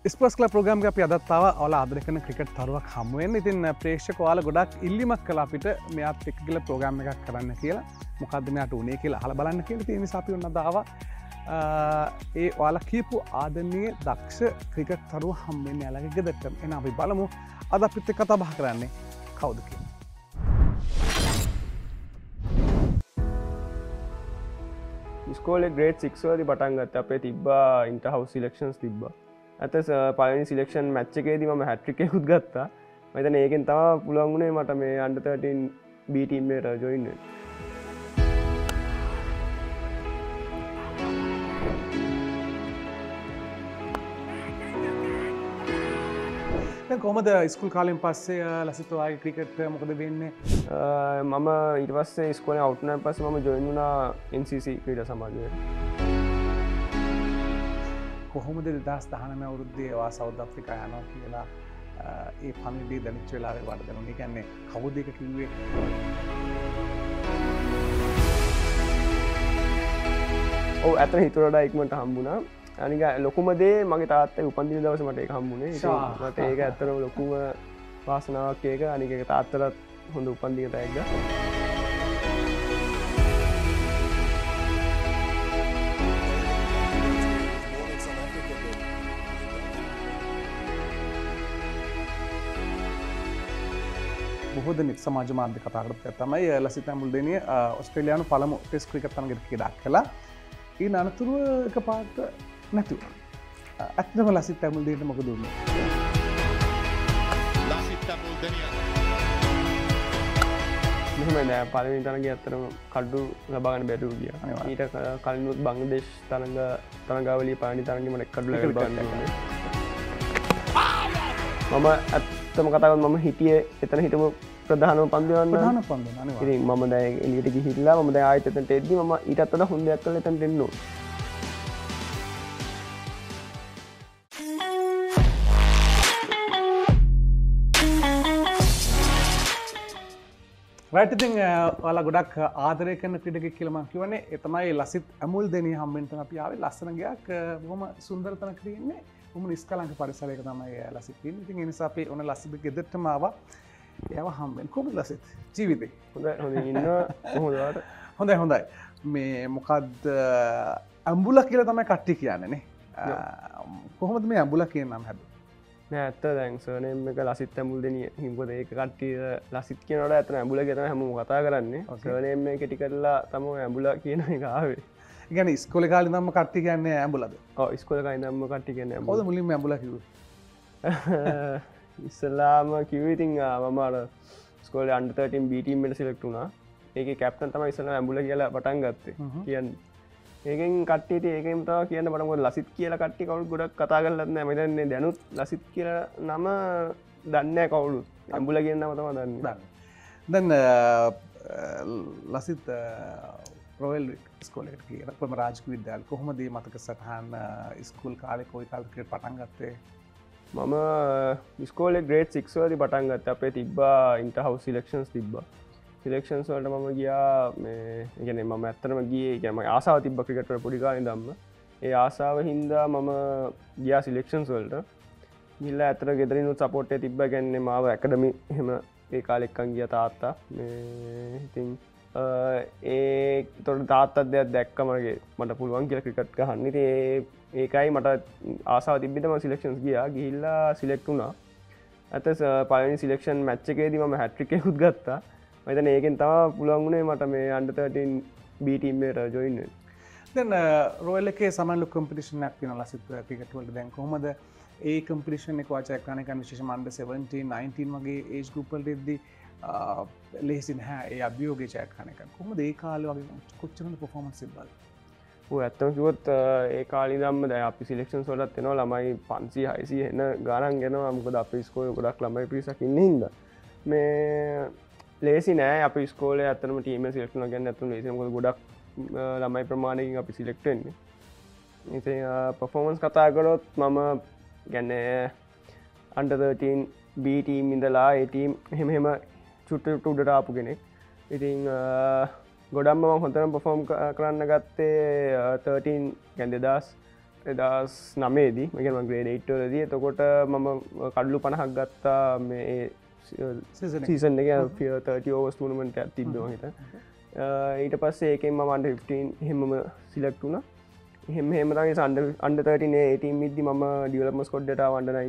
ස්පර්ස් කලා ප්‍රෝග්‍රම් එක අපි අදත් ආවා ඔයාලා ආදරය කරන ක්‍රිකට් තරුවක් හමු වෙන්න. ඉතින් ප්‍රේක්ෂක ඔයාලා ගොඩක් ඉල්ලීමක් කළා අපිට මෙයාත් එක්ක කියලා ප්‍රෝග්‍රෑම් එකක් කරන්න කියලා. මොකද්ද මෙයාට උනේ කියලා අහලා බලන්න කියලා. ඉතින් ඒ නිසා අපි ඔන්න අද ආවා. ඒ ඔයාලා කියපු ආදරණීය දක්ෂ ක්‍රිකට් තරුව හම් වෙන්නේ යාළගේ ගෙදරට. එහෙනම් අපි බලමු අද අපිත් එක්ක කතා බහ කරන්නේ කවුද කියලා. ස්කෝලේ ග්‍රේඩ් 6 වලදී පටන් ගත්තා. අපේ තිබ්බා ඉන්ටර් හවුස් සිලෙක්ෂන්ස් තිබ්බා. ඇත පළවෙනි සිලෙක්ෂන් මැච් එකේදී මම හැට්‍රික් එකකුත් ගත්තා. මම හිතන්නේ ඒකෙන් තමයි පුළුවන් වුණේ මට මේ අන්ඩර් 13 B ටීම් එකට ජොයින් වෙන්න. දැන් කොහමද ස්කූල් කාලෙන් පස්සේ ලසිත් ඔයාගේ ක්‍රිකට් මොකද වෙන්නේ? මම ඊට පස්සේ ඉස්කෝලේ අවුට් වුණාන් පස්සේ මම ජොයින් වුණා NCC ක්‍රීඩා සමාජයට. කොහොමද 2019 අවුරුද්දේ ඔයා සවුත් අප්‍රිකා යනවා කියලා ඒ පණිවිඩය දැනෙච්ච වෙලාවේ වඩ දැනුනේ. ඒ කියන්නේ කවුද ඒක කිව්වේ? ඔව් අතන හිතුවට වඩා ඉක්මනට හම්බුණා. අනික ලොකුම දේ මගේ තාත්තගේ උපන්දින දවසේ මට ඒක හම්බුනේ. මට ඒක ඇත්තටම ලොකුම වාසනාවක් ඒක. අනික ඒක තාත්තටත් හොඳ උපන්දින තෑග්ගක්. බොහෝ දෙනෙක් සමාජ මාධ්‍ය කතා කරපු එක තමයි ලසිත් ඇම්බුල්දෙනිය ඔස්ට්‍රේලියානු පළමු ටෙස්ට් ක්‍රිකට් තරගයකට ක්‍රීඩා කළා. ඊට අනතුරුව එකපාරට නැති වුණා. ඇත්තටම ලසිත් ඇම්බුල්දෙනියට මොකද වුනේ? Lasith Embuldeniya. මෙහෙම නෑ පළවෙනි තරගය ඇත්තටම කඩු ලබා ගන්න බැරුව ගියා. ඊට කලිනුත් බංග්ලාදේශ තරගාවලියේ පළවෙනි තරගෙම මට කඩු ලබා ගන්න ඕනේ. මම ඇත්තම කතා කරොත් මම හිටියේ එතන හිටපු ප්‍රධානම පන්දු යන්න. ඉතින් මම දැන් එළියට ගිහිල්ලා මම දැන් ආයෙත් එතනට එද්දි මම ඊටත් වඩා හොඳ දෙයක් කරලා එතනට එන්න ඕනේ. රයිට් ඉතින් ඔයාලා ගොඩක් ආදරය කරන ක්‍රීඩකයෙක් කියලා මම කියවනේ. ඒ තමයි ලසිත් ඇම්බුල්දෙනිය හම්බෙන්න තමයි අපි ආවේ. ලස්සන ගයක් බොහොම සුන්දර තැනක ඉන්නේ. බොහොම නිස්කලංක පරිසරයක තමයි ලසිත් ඉන්නේ. ඉතින් ඒ නිසා අපි ඔන්න ලසිත් ගෙදරටම ආවා. එයාව හම්බෙන්න. කොහොමද ලසිත් ජීවිතේ? හොඳයි ඉන්නවා. කොහොමද ඔයාලට? හොඳයි. මේ මොකද්ද ඇම්බුලා කියලා තමයි කට්ටිය කියන්නේ නේ. කොහොමද මේ ඇම්බුලා කියන නම හැදුවේ? නෑ ඇත්ත දැන් සර්නේම් එක ලසිත් ඇම්බුල්දෙනිය. මොකද ඒක කට්ටිය ලසිත් කියනකොට ඇත්තට ඇම්බුලා කියලා තමයි හැමෝම කතා කරන්නේ. සර්නේම් එක කෙටි කරලා තමයි ඇම්බුලා කියන එක ආවේ. ඒ කියන්නේ ඉස්කෝලේ කාලේ ඉඳන්ම කට්ටිය කියන්නේ ඇම්බුලාද? ඔව් ඉස්කෝලේ කාලේ ඉඳන්ම කට්ටිය කියන්නේ ඇම්බුලා. කොහොමද මුලින්ම ඇම්බුලා කිව්වේ? ඉස්සලාම කිව්වේ ඉතින් මම අර ඉස්කෝලේ අන්ඩර් 13 B ටීම් එකට සිලෙක්ට් වුණා. ඒකේ කැප්ටන් තමයි ඉස්සලා ඇම්බුලා කියලා පටන් ගත්තේ. කියන්නේ ඒකෙන් කට්ටියට ඒකෙන් තමයි කියන්න පටන් ගත්තේ ලසිත් කියලා කට්ටිය කවුරුත් ගොඩක් කතා කරලත් නැහැ. මම හිතන්නේ දැනුත් ලසිත් කියලා නම දන්නේ නැහැ කවුරුත්. ඇම්බුලා කියන නම තමයි දන්නේ. දැන් ලසිත් රොයල් ස්කෝලේකට ගියා. කොහොම රාජ්‍ය විද්‍යාල කොහොමද මේ මතක සටහන් ස්කූල් කාලේ කොයි කාලෙක පටන් ගත්තේ? මම ඉස්කෝලේ ග්‍රේඩ් 6 වලදී පටන් ගත්තා. අපේ තිබ්බා ඉන්ටර් හවුස් සිලෙක්ෂන්ස් තිබ්බා. සිලෙක්ෂන්ස් වලට මම ගියා මේ ඒ කියන්නේ මම ඇත්තටම ගියේ කියන්නේ මගේ ආසාව තිබ්බා ක්‍රිකට් වල පොඩි කාලේ ඉඳන්ම. ඒ ආසාව හින්දා මම ගියා සිලෙක්ෂන්ස් වලට. ගිහලා ඇත්තට ගෙදරිනුත් සපෝට් එක තිබ්බා. කියන්නේ මාව ඇකඩමි එහෙම ඒ කාලේ එක්කන් ගියා තාත්තා. මේ ඉතින් ඒතොට තාත්තත් දෙයක් දැක්ක මට පුළුවන් කියලා ක්‍රිකට් ගහන්න. ඉතින් ඒකයි මට ආසාව තිබ්බිට මම සිලෙක්ෂන්ස් ගියා. ගිහිල්ලා සිලෙක්ට් වුණා. ඇත්ත පළවෙනි සිලෙක්ෂන් මැච් එකේදී මම හැට්‍රික් එකකුත් ගත්තා. මම හිතන්නේ ඒකෙන් තමයි පුළුවන් වුණේ මට මේ අන්ඩර් 13 B ටීම් එකට ජොයින් වෙන්න. දැන් රොයල් එකේ සමාන කම්පිටිෂන් එකක් තියෙනවා ලසිත් ක්‍රිකට් වලට. දැන් කොහොමද ඒ කම්පිටිෂන් එක වාචයක් කරන විශේෂම අන්ඩර් 17 19 වගේ ඒජ් ගෲප් වලට එද්දී ලේසි නැහැ ඒ අභියෝගය ජය ගන්න එක. කොහොමද ඒ කාලේ වගේ කොච්චරද පර්ෆෝමන්ස් තිබ්බද? ඔය ඇත්තම කිව්වොත් ඒ කාලේ ඉඳන්ම දැන් අපි සිලෙක්ෂන්ස් වලට එනවා ළමයි 500 600 එන ගානක් එනවා. මොකද අපේ ඉස්කෝලේ ගොඩක් ළමයි පිරිසක් ඉන්නේ හින්දා. මේ ලේසි නෑ අපි ඉස්කෝලේ ඇත්තටම ටීම් එක සිලෙක්ට් කරනවා කියන්නේ ඇත්තටම ලේසි නෑ. මොකද ගොඩක් ළමයි ප්‍රමාණයකින් අපි සිලෙක්ට් වෙන්නේ. ඉතින් පර්ෆෝමන්ස් කතා කරොත් මම කියන්නේ අන්ඩර් 13 B ටීම් ඉඳලා ඒ ටීම් එහෙම චුට්ට උඩට ආපු කෙනෙක්. ඉතින් ගොඩක්ම මම හොඳටම පර්ෆෝම් කරන්න ගත්තේ 13 කියන්නේ එදස් නමේදී මගම ග්‍රේඩ 8ටලදී එතකොට මම කඩලු 50ක් ගත්තා මේ සීසන් එක 30 ඕවර්ස් ටූර්නමන්ට් එකක් තිබ්බා හිත ඊට පස්සේ ඒකෙන් මම under 15 එහෙමම සිලෙක්ට් වුණා එහෙම තමයි under 13 18 මිද්දි මම ඩෙවලොප්මන්ට් ස්ක්වොඩ් එකට ආවා under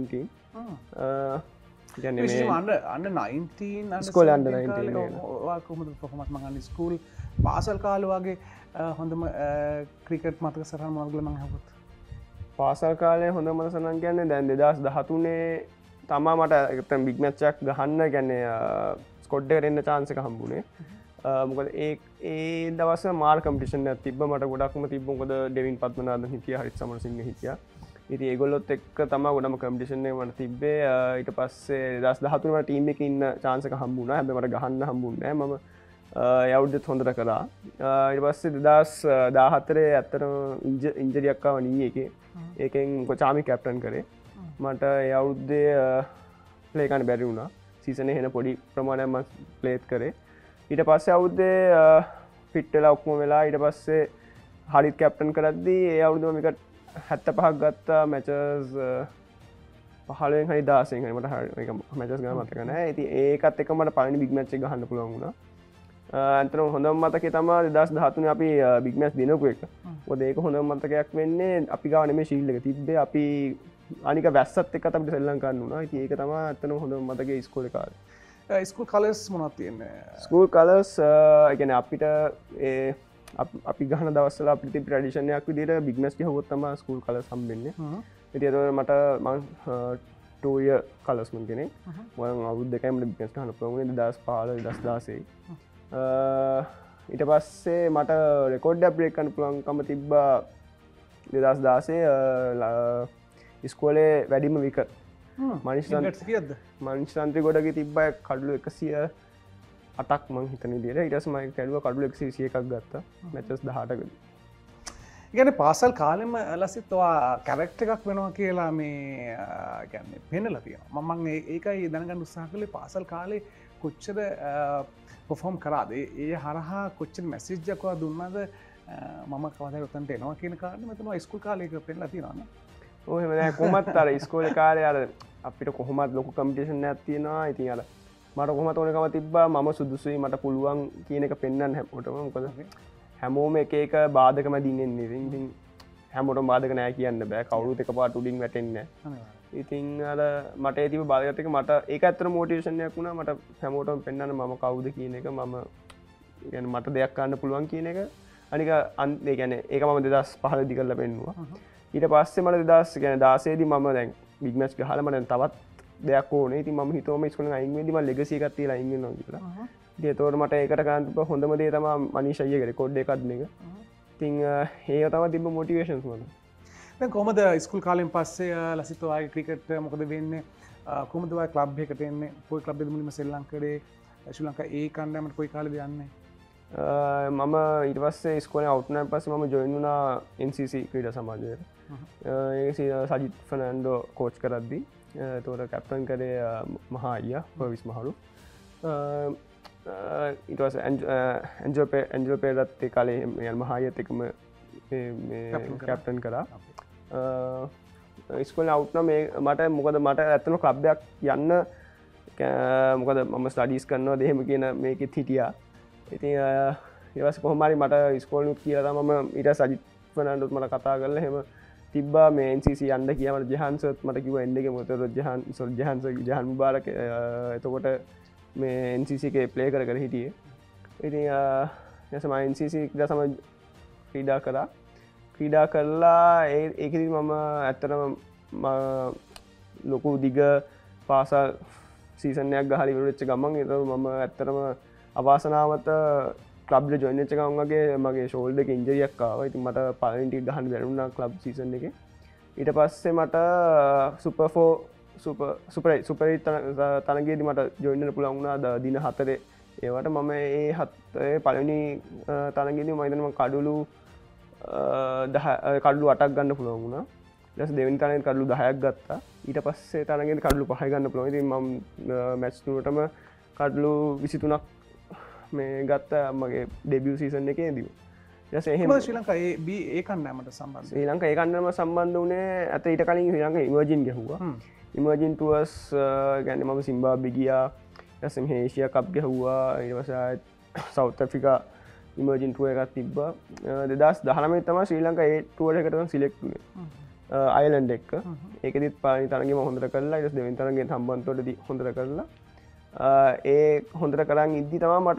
19 අන්න 19 ස්කෝල under 19 කොහොමද පර්ෆෝමන්ස් මං අන්න ස්කූල් පාසල් කාලේ වගේ හොඳම ක්‍රිකට් මතක සටහන් මොනවද කියලා මං අහුවොත් පාසල් කාලේ හොඳ මතක සටහන් කියන්නේ දැන් 2013 තමා මට එකතන බිග් මැච් එකක් ගහන්න කියන්නේ ස්කොඩ් එකට එන්න chance එක හම්බුනේ මොකද ඒ දවස් මාර් කම්පිටිෂන් එකක් තිබ්බ මට ගොඩක්ම තිබ්බ මොකද ඩෙවින් පද්මනාදන් හිටියා හරිත් සමරසිංහ හිටියා ඉතින් ඒගොල්ලොත් එක්ක තමයි ගොඩම කම්පිටිෂන් එක මට තිබ්බේ ඊට පස්සේ 2013 මට ටීම් එකේ ඉන්න chance එක හම්බුණා හැබැයි මට ගහන්න හම්බුන්නේ නැහැ මම යවුද්දත් හොඳට කරා ඊට පස්සේ 2014 ඇත්තටම ඉන්ජරි එකක් ආව නී එකේ ඒකෙන් කොචාමි කැප්ටන් කරේ මට යවුද්දේ ප්ලේ කරන්න බැරි වුණා සීසන් එකේ එන පොඩි ප්‍රමාණයක් මම ප්ලේත් කරේ ඊට පස්සේ අවුද්දේ ෆිට් වෙලා ඔක්කොම වෙලා ඊට පස්සේ හරිත් කැප්ටන් කරද්දී ඒ අවුරුද්දම මේක 75ක් ගත්තා මැචස් 15න් හරි 16න් හරි මට මේක මැචස් ගන්න මතක නැහැ ඉතින් ඒකත් එක්ක මට පළවෙනි බිග් මැච් එක ගහන්න පුළුවන් වුණා අන්තරම හොඳම මතකේ තමයි 2013 අපි බිග් මැච් දිනපු එක මොකද ඒක හොඳම මතකයක් වෙන්නේ අපි ගාව නෙමෙයි ෂීල්ඩ් එක තිබ්බේ අපි අනික වැස්සත් එක්කත් අපිට සෙල්ලම් කරන්න වුණා ඉතින් ඒක තමයි අතනම හොඳම මතකේ ඉස්කෝලේ කාලේ ස්කූල් කලර්ස් මොනවද තියෙන්නේ ස්කූල් කලර්ස් කියන්නේ අපිට අපි ගහන දවස්වල අපිට තිබ්බ ට්‍රැඩිෂන් එකක් විදිහට බිග් මැච් ගහුවොත් තමයි ස්කූල් කලර්ස් හම්බෙන්නේ ඉතින් ඒතකොට මට මම 2 year කලර්ස් මන් කෙනෙක් මම අවුරුදු දෙකයිම බිග් මැච් ගහන්න පුළුවන් වුණේ 2015 2016 ඊට පස්සේ මට රෙකෝඩ් එකක් බ්‍රේක් කරන්න පුළුවන්කම තිබ්බා 2016 ඉස්කෝලේ වැඩිම විකට් මනිෂ්තන්ත්‍රි ගොඩක තිබ්බ කඩුලු 108ක් මං හිතන විදිහට ඊට පස්සේ මම කැඩුවා කඩුලු 121ක් ගත්තා මැචස් 18කදී කියන්නේ පාසල් කාලෙම ලසිත් ඔයා කැරක්ටර් එකක් වෙනවා කියලා මේ කියන්නේ පෙන්නලා තියෙනවා මම ඒකයි දැනගන්න උත්සාහ කළේ පාසල් කාලේ කොච්චර පර්ෆෝම් කරාද ඒ හරහා කොච්චර මැසේජ් එකක් ඔයා දුන්නාද මම කවදාද උතන්ට එනවා කියන කාරණේ මම තමයි ස්කූල් කාලේ එක පෙන්නලා තියෙනවා නේ ඔය එහෙම නෑ කොහොමත් අර ඉස්කෝලේ කාලේ අර අපිට කොහොමත් ලොකු කම්පිටිෂන් එකක් තියෙනවා ඉතින් අර මට කොහොමත් ඕනකම තිබ්බා මම සුදුසුයි මට පුළුවන් කියන එක පෙන්වන්න හැමෝටම මොකද හැමෝම එක එක බාධකම දින්නෙන්නේ ඉතින් හැමෝටම බාධක නෑ කියන්න බෑ කවුරුත් එකපාරට උඩින් වැටෙන්නේ නෑ ඉතින් අර මට ඒ තිබ්බ බාධකත් එක මට ඒක ඇත්තට මොටිවේෂන් එකක් වුණා මට හැමෝටම පෙන්වන්න මම කවුද කියන එක මම කියන්නේ මට දෙයක් කරන්න පුළුවන් කියන එක අනික ඒ කියන්නේ ඒක මම 2015 දී කරලා පෙන්නුවා ඊට පස්සේ මට 2016 දී මම දැන් බිග් මැච් ගහලා මම දැන් තවත් දෙයක් ඕනේ ඉතින් මම හිතුවා මම ඉස්කෝලෙන් අයින් වෙද්දී මම ලෙගසි එකක් තියලා අයින් වෙනවා කියලා ඉතින් ඒතකොට මට ඒකට කරන්න තිබ්බ හොඳම දේ තමයි මනීෂ් අයියාගේ රෙකෝඩ් එකක් දෙන එක ඉතින් ඒක තමයි තිබ්බ මොටිවේෂන්ස් මට දැන් කොහමද ස්කූල් කාලෙන් පස්සේ ලසිත් ඔයාගේ ක්‍රිකට් මොකද වෙන්නේ කොහමද ඔයා ක්ලබ් එකකට එන්නේ කොයි ක්ලබ් එකද මුලින්ම ශ්‍රී ලංකාවේ ශ්‍රී ලංකා ඒ කණ්ඩායමට කොයි කාලෙද යන්නේ මම ඊට පස්සේ ඉස්කෝලේ අවුට් වුණාන් පස්සේ මම ජොයින් වුණා NCC ක්‍රීඩා සමාජයට ඒක සජිත් ෆර්නැන්ඩෝ කෝච් කරද්දී එතකොට කැප්ටන් කරේ මහා අයියා පර්විස් මහලු ඊට පස්සේ ඇන්ජෝ පෙරත් ඒ කාලේ මහා අයියත් එක්කම කැප්ටන් කරා ඉස්කෝලේ අවුට් නම් මට මොකද මට ඇත්තටම ක්ලබ් එකක් යන්න මොකද මම ස්ටඩීස් කරනවා දෙහෙම කියන මේකෙත් හිටියා ඉතින් ඊට පස්සේ කොහොම හරි මට ඉස්කෝලේ කියලා තමයි මම ඊට සජිත් ෆර්නැන්ඩෝත් මට කතා කරලා එහෙම තිබ්බා මේ NCC යන්න කියලා මට ජහන් සර්ත් මට කිව්වා එන්න කියලා මොකද ජහන් මුබාරක් එතකොට මේ NCC එකේ ප්ලේ කර හිටියේ ඉතින් ඊට මම NCC ක්‍රීඩා සමාජ ක්‍රීඩා කරලා ඒකෙදි මම ඇත්තටම ලොකු දිග පාසල් සීසන් එකක් ගහලා ඉවර වෙච්ච ගමන් ඒක මම ඇත්තටම අවාසනාවන්ත ක්ලබ් එක ජොයින් වෙච්ච ගමන් වගේ මගේ ෂෝල්ඩර් එකේ ඉන්ජරි එකක් ආවා. ඉතින් මට පළවෙනි ටික ගහන්න බැරි වුණා ක්ලබ් සීසන් එකේ. ඊට පස්සේ මට සුපර් 8 තරගයේදී මට ජොයින් වෙන්න පුළුවන් වුණා දින 4 ඒවට මම ඒ පළවෙනි තරගයේදී මම හිතන්නේ කඩලු 8ක් ගන්න පුළුවන් වුණා. ඊට පස්සේ දෙවෙනි තරගයේදී කඩලු 10ක් ගත්තා. ඊට පස්සේ තරගයේදී කඩලු 5යි ගන්න පුළුවන්. ඉතින් මම මැච් තුනටම කඩලු 23ක් මේ ගත්ත මගේ ඩෙබියු සීසන් එකේදී. ශ්‍රී ලංකා ඒ කණ්ඩෑමට සම්බන්ධ ශ්‍රී ලංකා ඒ කණ්ඩෑම සම්බන්ධ වුණේ ඇත ඊට කලින් ශ්‍රී ලංකා ඉමර්ජින් ගැහුවා ඉමර්ජින් ටුවර්ස් ගැන මම සිම්බාබ්වෙ ගියා ඊට ඒෂියා කප් ගැහුවා ඊට පස්සේ සවුත් ඇෆ්‍රිකා ඉමර්ජින් ටුවර් එකක් තිබ්බා 2019 තමයි ශ්‍රී ලංකා ඒ ටුවර් එකට සිලෙක්ට් වුණේ අයර්ලන්ඩ් එක්ක ඒකෙදිත් පළවෙනි තරගෙම හොඳට කරලා ඊට පස්සේ දෙවෙනි තරගෙන් සම්බන්ධවලදී හොඳට කරලා ඒ හොඳට කරන් ඉද්දි තමයි මට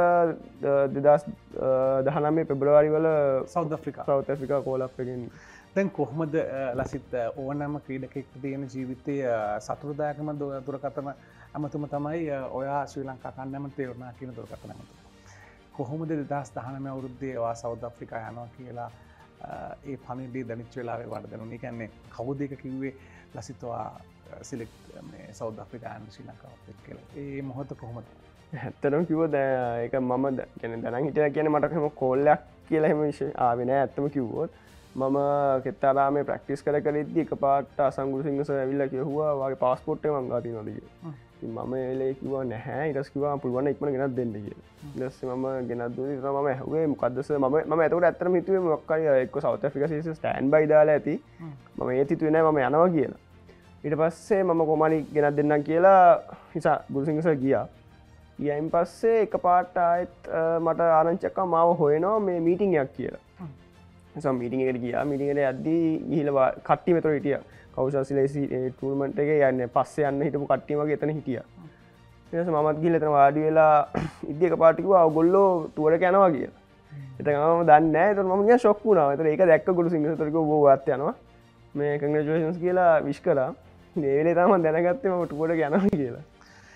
2019 පෙබරවාරි වල සවුත් ඇෆ්‍රිකා කෝල් අප් එකෙන් දැන් කොහොමද ලසිත් ඕනෑම ක්‍රීඩකෙක් තියෙන ජීවිතයේ සතුටුදායකම දුරකථන අමතුම තමයි ඔයා ශ්‍රී ලංකා කණ්ඩායමට තේරුණා කියන දුරකථන අමතුම. කොහොමද 2019 අවුරුද්දේ ඔයා සවුත් ඇෆ්‍රිකා යනවා කියලා ඒ පණිවිඩය දැනෙච්ච වෙලාවේ වඩ දැනුනේ. කියන්නේ කවුද ඒක කිව්වේ ලසිත් ඔයා සිලෙක්ට් මේ සවුත් ඇෆ්‍රිකා යන ශ්‍රී ලංකාවත් එක්ක කියලා. ඒ මොහොත කොහොමද? ඇත්තටම කිව්වොත් ඒක මම කියන්නේ දැනන් හිටියා කියන්නේ මට එහෙම කෝල් එකක් කියලා එහෙම ආවේ නෑ. ඇත්තම කිව්වොත් මම කෙත්තාරාමේ ප්‍රැක්ටිස් කර ඉද්දි එකපාරට අසංගුරු සිංහ සර් ඇවිල්ලා කිව්වා වාගේ පාස්පෝර්ට් එක මං ගාව තියෙනවද කියලා. ඉතින් මම එලේ කිව්වා නැහැ. ඊට පස්සේ කිව්වා පුළුවන් ඉක්මන ගෙනත් දෙන්න කියලා. ඊට පස්සේ මම ගෙනත් දුන්නා. ඊට මම ඇහුවේ මොකද්ද සර් මම එතකොට ඇත්තටම හිතුවේ මොකක් හරි එක්ක South Africa series stand by දාලා ඇති. මම ඒත් හිතුවේ නෑ මම යනවා කියලා. ඊට පස්සේ මම කොමාලි ගෙනත් දෙන්නම් කියලා හිසා ගුරුසිංහ සර් ගියා. ගියයින් පස්සේ එකපාරට ආයෙත් මට ආරංචියක් ආවා මාව හොයනවා මේ මීටින් එකක් කියලා. සම මීටිං එකට ගියා මීටිං එකට යද්දී ගිහිල්ලා කට්ටිය මෙතන හිටියා කෞෂල් සිලේසි ටූර්නමන්ට් එකේ යන්නේ පස්සේ යන්න හිටපු කට්ටිය වගේ එතන හිටියා ඊට පස්සේ මමත් ගිහිල්ලා එතන වාඩි වෙලා ඉද්දි එකපාරට කිව්වා ඔයගොල්ලෝ ටුවර් එක යනවා කියලා එතන මම දන්නේ නැහැ එතන මම නිකන් ෂොක් වුණා එතන ඒක දැක්ක ගුරු සිංහ සර් කිව්වා ඔයාත් යනවා මේ කන්ග්‍රැචුලේෂන්ස් කියලා විශ් කරා මේ වෙලේ තමයි මම දැනගත්තේ මම ටුවර් එක යනවා කියලා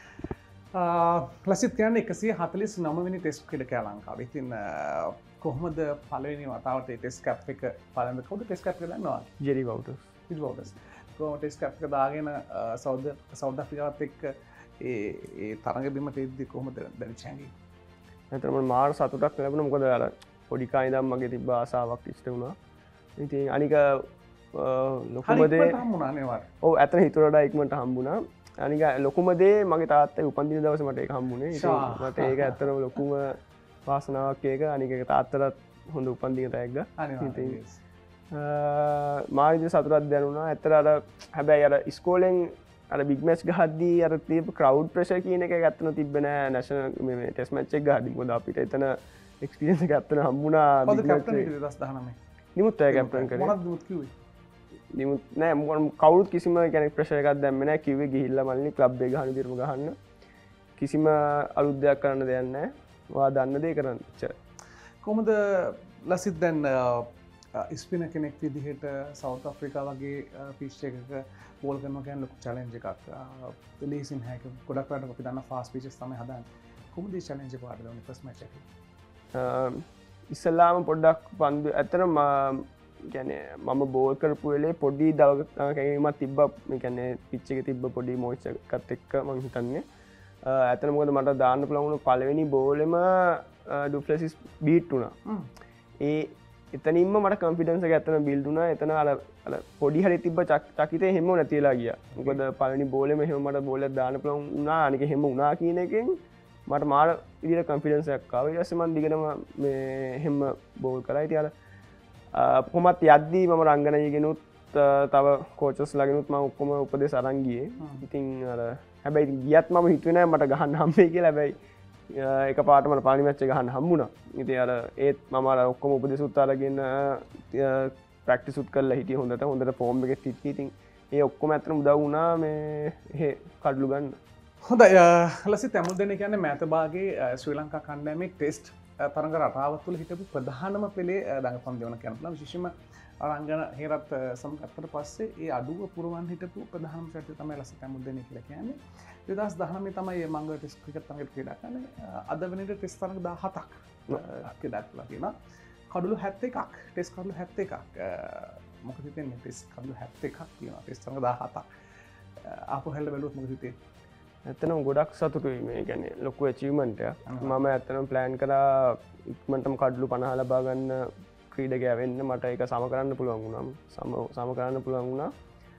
ලසිත් කියන්නේ 149 වෙනි ටෙස්ට් ක්‍රීඩකයා ලංකාවේ. ඉතින් කොහොමද පළවෙනි වතාවට ටෙස්ට් කැප් එක බලන්න කවුද ටෙස්ට් කැප් එක දාන්නවා? ජෙරි වවුටර්ස්. කොහොමද ටෙස්ට් කැප් එක දාගෙන සවුත් ඇෆ්‍රිකාවත් එක්ක ඒ තරඟ බිමට එද්දි කොහොමද දැනෙච්ච හැඟීම? ඇත්තටම මාර සතුටක් ලැබුණා මොකද අර පොඩි කාලේ ඉඳන් මගේ තිබ්බ ආසාවක් ඉෂ්ට වුණා. ඉතින් අනික ලොකුම දේ හම්බුණා නේ වාට. ඔව් ඇත්තට හිතුවට වඩා ඉක්මනට හම්බුණා. අනික ලොකුම දේ මගේ තාත්තගේ උපන්දින දවසේ මට ඒක හම්බුනේ. ඉතින් මට ඒක ඇත්තටම ලොකුම වාසනාවක් ඒක. අනික ඒක තාත්තටත් හොඳ උපන්දින තෑග්ග. ඉතින් මාවිද සතුටක් දැනුණා. ඇත්තට අර හැබැයි අර ඉස්කෝලෙන් අර බිග් මැච් ගහද්දී අර තිබ්බ ක්‍රවුඩ් ප්‍රෙෂර් කියන එක ඇත්තට තිබ්බේ නෑ නැෂනල් මේ ටෙස්ට් මැච් එක ගහද්දී. මොකද අපිට එතන එක්ස්පීරියන්ස් එක ඇත්තට හම්බුණා. කවුද කැප්ටන් හිටියේ 2019? නිමුත් අය කැප්ටන් කරේ. මොනවද නිමුත් කිව්වේ? නිමුත් නෑ කවුරුත් කිසිම කෙනෙක් ප්‍රෙෂර් එකක් දැම්මේ නෑ කිව්වේ ගිහිල්ලා මල්ලි ක්ලබ් එක ගහන විදිහටම ගහන්න කිසිම අලුත් දෙයක් කරන්න දෙයක් නෑ ඔයා දන්න දේ කරන්න එච්චරයි කොහොමද ලසිත් දැන් ස්පිනර් කෙනෙක් විදිහට සවුත් ඇෆ්‍රිකා වගේ පිච් එකක බෝල් කරනවා කියන්නේ ලොකු චැලෙන්ජ් එකක් ලේසින් නැහැ ගොඩක් වෙලාවට අපි දන්න ෆාස්ට් පිචස් තමයි හදන්නේ කොහොමද මේ චැලෙන්ජ් එක පාඩ දෙන්නේ ෆස්ට් මැච් එකේ ඉස්සල්ලාම පොඩ්ඩක් පන්දු ඇත්තටම කියන්නේ මම බෝල් කරපු වෙලේ පොඩි දවකීමක් තිබ්බ මේ කියන්නේ පිච් එකේ තිබ්බ පොඩි මොයිස්චර් එකත් එක්ක මම හිතන්නේ ඇත්තට මොකද මට දාන්න පුළුවන් වුණු පළවෙනි බෝලෙම ඩුප්ලෙසිස් බීට් වුණා ඒ එතනින්ම මට කොන්ෆිඩන්ස් එක ඇත්තටම බිල්ඩ් වුණා එතන අර පොඩි හරි තිබ්බ චකිතේ හැමෝ නැති වෙලා ගියා මොකද පළවෙනි බෝලෙම එහෙම මට බෝලයක් දාන්න පුළුවන් වුණා අනික හැම වුණා කියන එකෙන් මට මාර විදිහට කොන්ෆිඩන්ස් එකක් ආවා ඊට පස්සේ මම දිගටම මේ හැම බෝල් කරා ඉතින් අර කොහොමත් යද්දී මම රංගනයගෙනුත් තව කෝචස් ලගෙනුත් මම ඔක්කොම උපදෙස් අරන් ගියේ. ඉතින් අර හැබැයි ගියත් මම හිතුවේ නෑ මට ගහන්න හම්බෙයි කියලා. හැබැයි එකපාරට මට පළවෙනි මැච් එක ගහන්න හම්බුණා. ඉතින් අර ඒත් මම අර ඔක්කොම උපදෙස් උත් අරගෙන ප්‍රැක්ටිස් උත් කරලා හිටියේ හොඳට ෆෝම් එකෙත් හිටියේ. ඉතින් ඒ ඔක්කොම ඇත්තටම උදව් වුණා මේ එහෙ කඩලු ගන්න. හොඳයි ලසිත් ඇමුල්දෙනිය කියන්නේ මෑත භාගයේ ශ්‍රී ලංකා කණ්ඩායමේ ටෙස්ට් තරඟ රටාව තුළ හිටපු ප්‍රධානම පෙළේ දඟපන් දෙවන කියන්න පුළුවන් විශේෂම රංගන හේරත් සමගත්තට පස්සේ ඒ අඩුව පුරවන් හිටපු ප්‍රධානම ශක්තිය තමයි ලසිත් ඇමුල්දෙනිය කියලා කියන්නේ 2019 තමයි මේ මංගල ටෙස්ට් ක්‍රිකට් තරඟයට ක්‍රීඩා කරන්නේ අද වෙනිට ටෙස්ට් තරඟ 17ක් ක්‍රීඩා කළා තියෙනවා කඩලු 71ක් ටෙස්ට් කඩලු 71ක් මොකද හිතන්නේ ටෙස්ට් කඩලු 71ක් තියෙනවා ටෙස්ට් තරඟ 17ක් ආපහු හැල්ල බැලුවොත් මොකද හිතෙන්නේ ඇත්තනම් ගොඩක් සතුටුයි මේ කියන්නේ ලොකු ඇචීව්මන්ට් එකක්. මම ඇත්තනම් ප්ලෑන් කරා ඉක්මනටම කඩලු 50 ලබා ගන්න ක්‍රීඩකයා වෙන්න මට ඒක සම කරන්න පුළුවන් වුණා. සම කරන්න පුළුවන් වුණා.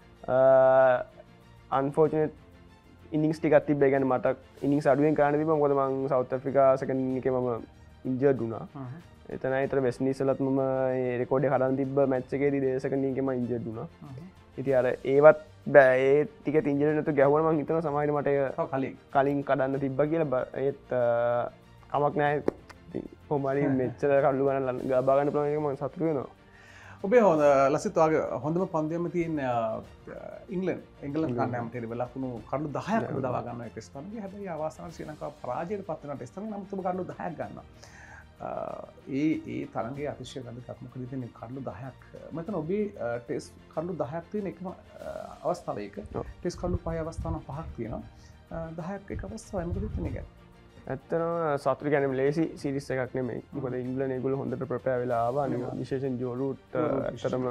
අන්ෆෝචුනේට් ඉනිංස් ටිකක් තිබ්බ. ඒ කියන්නේ මට ඉනිංස් අඩුවෙන් කරන්න තිබ්බා. මොකද මම සවුත් ඇෆ්‍රිකා සෙකන්ඩ් ඉනිං එකේ මම ඉන්ජර්ඩ් වුණා. එතන අතර වෙස්නිසලත් මම රෙකෝඩ් කරන් තිබ්බ මැච් එකේදී දේශකනීකම ඉන්ජර්ඩ් වුණා. ඉතින් අර ඒවත් බෑ ඒ ටික ඉන්ජර්ඩ් නැතු ගැහුවම මං හිතනවා සමහරවිට මට කලින් කඩන්න තිබ්බා කියලා ඒත් කමක් නැහැ. ඉතින් කොහොමරි මෙච්චර කඩලු ගන්න ගබා ගන්න පුළුවන් එක මම සතුටු වෙනවා. ඔබේ හොඳ ලසිත් වගේ හොඳම පන්දියම තියෙන ඉංගලන්ඩ් කණ්ඩායමට ලකුණු කඩලු 10ක් උදවා ගන්නවා ටෙස්ට් එකේ. හැබැයි අවසානයේ ශ්‍රී ලංකාව පරාජයට පත් වෙන ටෙස්ට් එකේ නමුත් ඔබ කඩලු 10ක් ගන්නවා. ඒ තරගේ අතිශය වැදගත්. මොකද ඉතින් කඩලු 10ක් මම ඔබේ ටෙස්ට් කඩලු 10ක් තියෙන එකම අවස්ථාවක ටෙස්ට් කඩලු 5 අවස්ථාන 5ක් තියෙනවා. 10ක් එක අවස්ථාවයි මොකද ඉතින් ඒක. ඇත්තන සතුර ගැනම් ලේසි සිරිස් එකක් නෙමයි. මොකද ඉංග්ලන්ඩ් ඒගොල්ලෝ හොඳට ප්‍රපෙයාර් වෙලා ආවා. විශේෂයෙන් ජෝ රූට් ඇත්තටම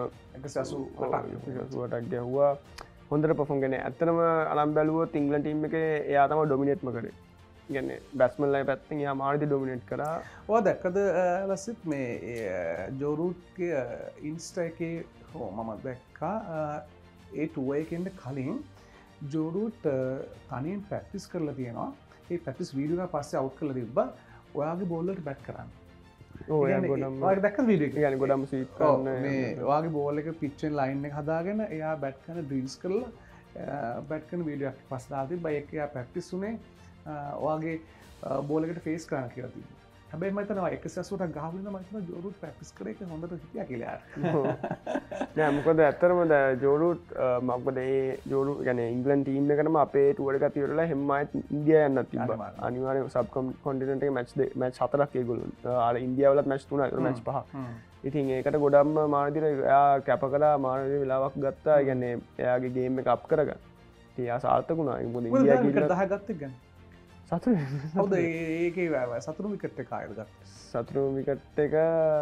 188ක් ගැහුවා. හොඳට පර්ෆෝම් කරන්නේ. ඇත්තටම අනම් බැලුවොත් ඉංග්ලන්ඩ් ටීම් එකේ එයා තමයි ඩොමිනේට්ම කරේ. කියන්නේ බැට්ස්මන්ලා පැත්තෙන් එයා මාර්දි ඩොමිනේට් කරා. ඔයා දැක්කද ලසිත් මේ ජෝ රූට්ගේ ඉන්ස්ටා එකේ මම දැක්කා ඒ ටුවර් එකෙන් කලින් ජෝ රූට් තනියෙන් ප්‍රැක්ටිස් කරලා තියෙනවා. ඒ පැටිස් වීඩියෝ එක පස්සේ අවුට් කරලා තිබ්බා. ඔයාගේ බෝල් වලට බැට් කරන්න. ඔයාගේ දැක්කද වීඩියෝ එක? يعني ගොඩම ස්වීප් කරන මේ ඔයාගේ බෝල් එක පිච් එකෙන් ලයින් එක හදාගෙන එයා බැට් කරන ඩ්‍රිල්ස් කරලා බැට් කරන වීඩියෝ එකක් පස්සේ දාලා තිබ්බා. ඒක එයා ප්‍රැක්ටිස් උනේ ඔයාගේ බෝල් එකට ෆේස් කරන්න කියලා තිබ්බා. හැබැයි මම හිතනවා 180ක් ගහගෙන මම හිතනවා ජෝ රූට් ප්‍රැක්ටිස් කරේ ඒක හොඳට හිටියා කියලා යාර. නෑ මොකද ඇත්තටම ජෝ රූට් මොකද ඒ ජෝ රූට් يعني ඉංග්ලන්ඩ් ටීම් එකටම අපේ ටුවර් එක තියරලා හැම ආයෙත් ඉන්දියාව යන්නත් තිබ්බා. අනිවාර්යෙන් සබ් කොන්ටිනන්ට් එකේ මැච් 4ක් ඒගොල්ලෝ. ආර ඉන්දියාවලත් මැච් 3ක් මැච් 5ක්. ඉතින් ඒකට ගොඩක්ම මානදිර එයා කැප කරලා මානදිර වෙලාවක් ගත්තා. يعني එයාගේ ගේම් එක අප් කරගන්න. ඉතින් එයා සාර්ථක වුණා. මොකද ඉන්දියාව ගිහිල්ලා 10 ගත්ත එක සතුරු හවුද ඒකේ සතුරු විකට් එක ආයෙත් ගත්තා. සතුරු විකට් එක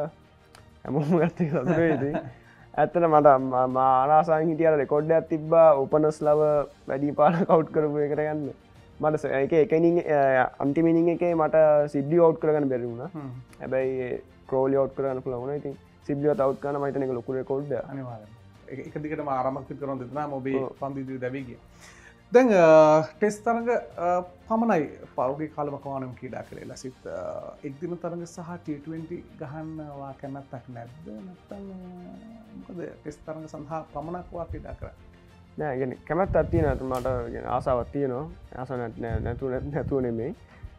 හැමෝම ගත්තේ සතුරුයි ඉතින්. ඇත්තට මට ආරාසයෙන් හිටිය අර රෙකෝඩ් එකක් තිබ්බා ඕපනර්ස් ලව වැඩි පාරක් අවුට් කරපු එකට ගන්න. මට ඒක ඉනිං අන්තිම ඉනිං එකේ මට සිඩ්ලි අවුට් කරගන්න බැරි වුණා. හැබැයි ක්‍රෝලි අවුට් කරගන්න පුළුවන් වුණා. ඉතින් සිඩ්ලිවත් අවුට් කරන මම හිතන්නේ ඒක ලොකු රෙකෝඩ් එකක්. අනිවාර්යයෙන්. ඒක දිගටම ආරම්භ කරන දෙන්නා ඔබේ පන්දු ඉදිරි දැවි ගියා. දැන් ටෙස් තරඟ පමණයි පෞගේ කාලමකවානම් කීඩා කරේ ලසිත් එක්දින තරඟ සහ T20 ගහන්නවා කැමැත්තක් නැද්ද නැත්නම් මොකද ටෙස් තරඟ සඳහා පමණක් වා කීඩා කරා නෑ يعني කැමැත්තක් තියෙනවා මට ආසාවක් තියෙනවා ආසාවක් නැතුව නෙමෙයි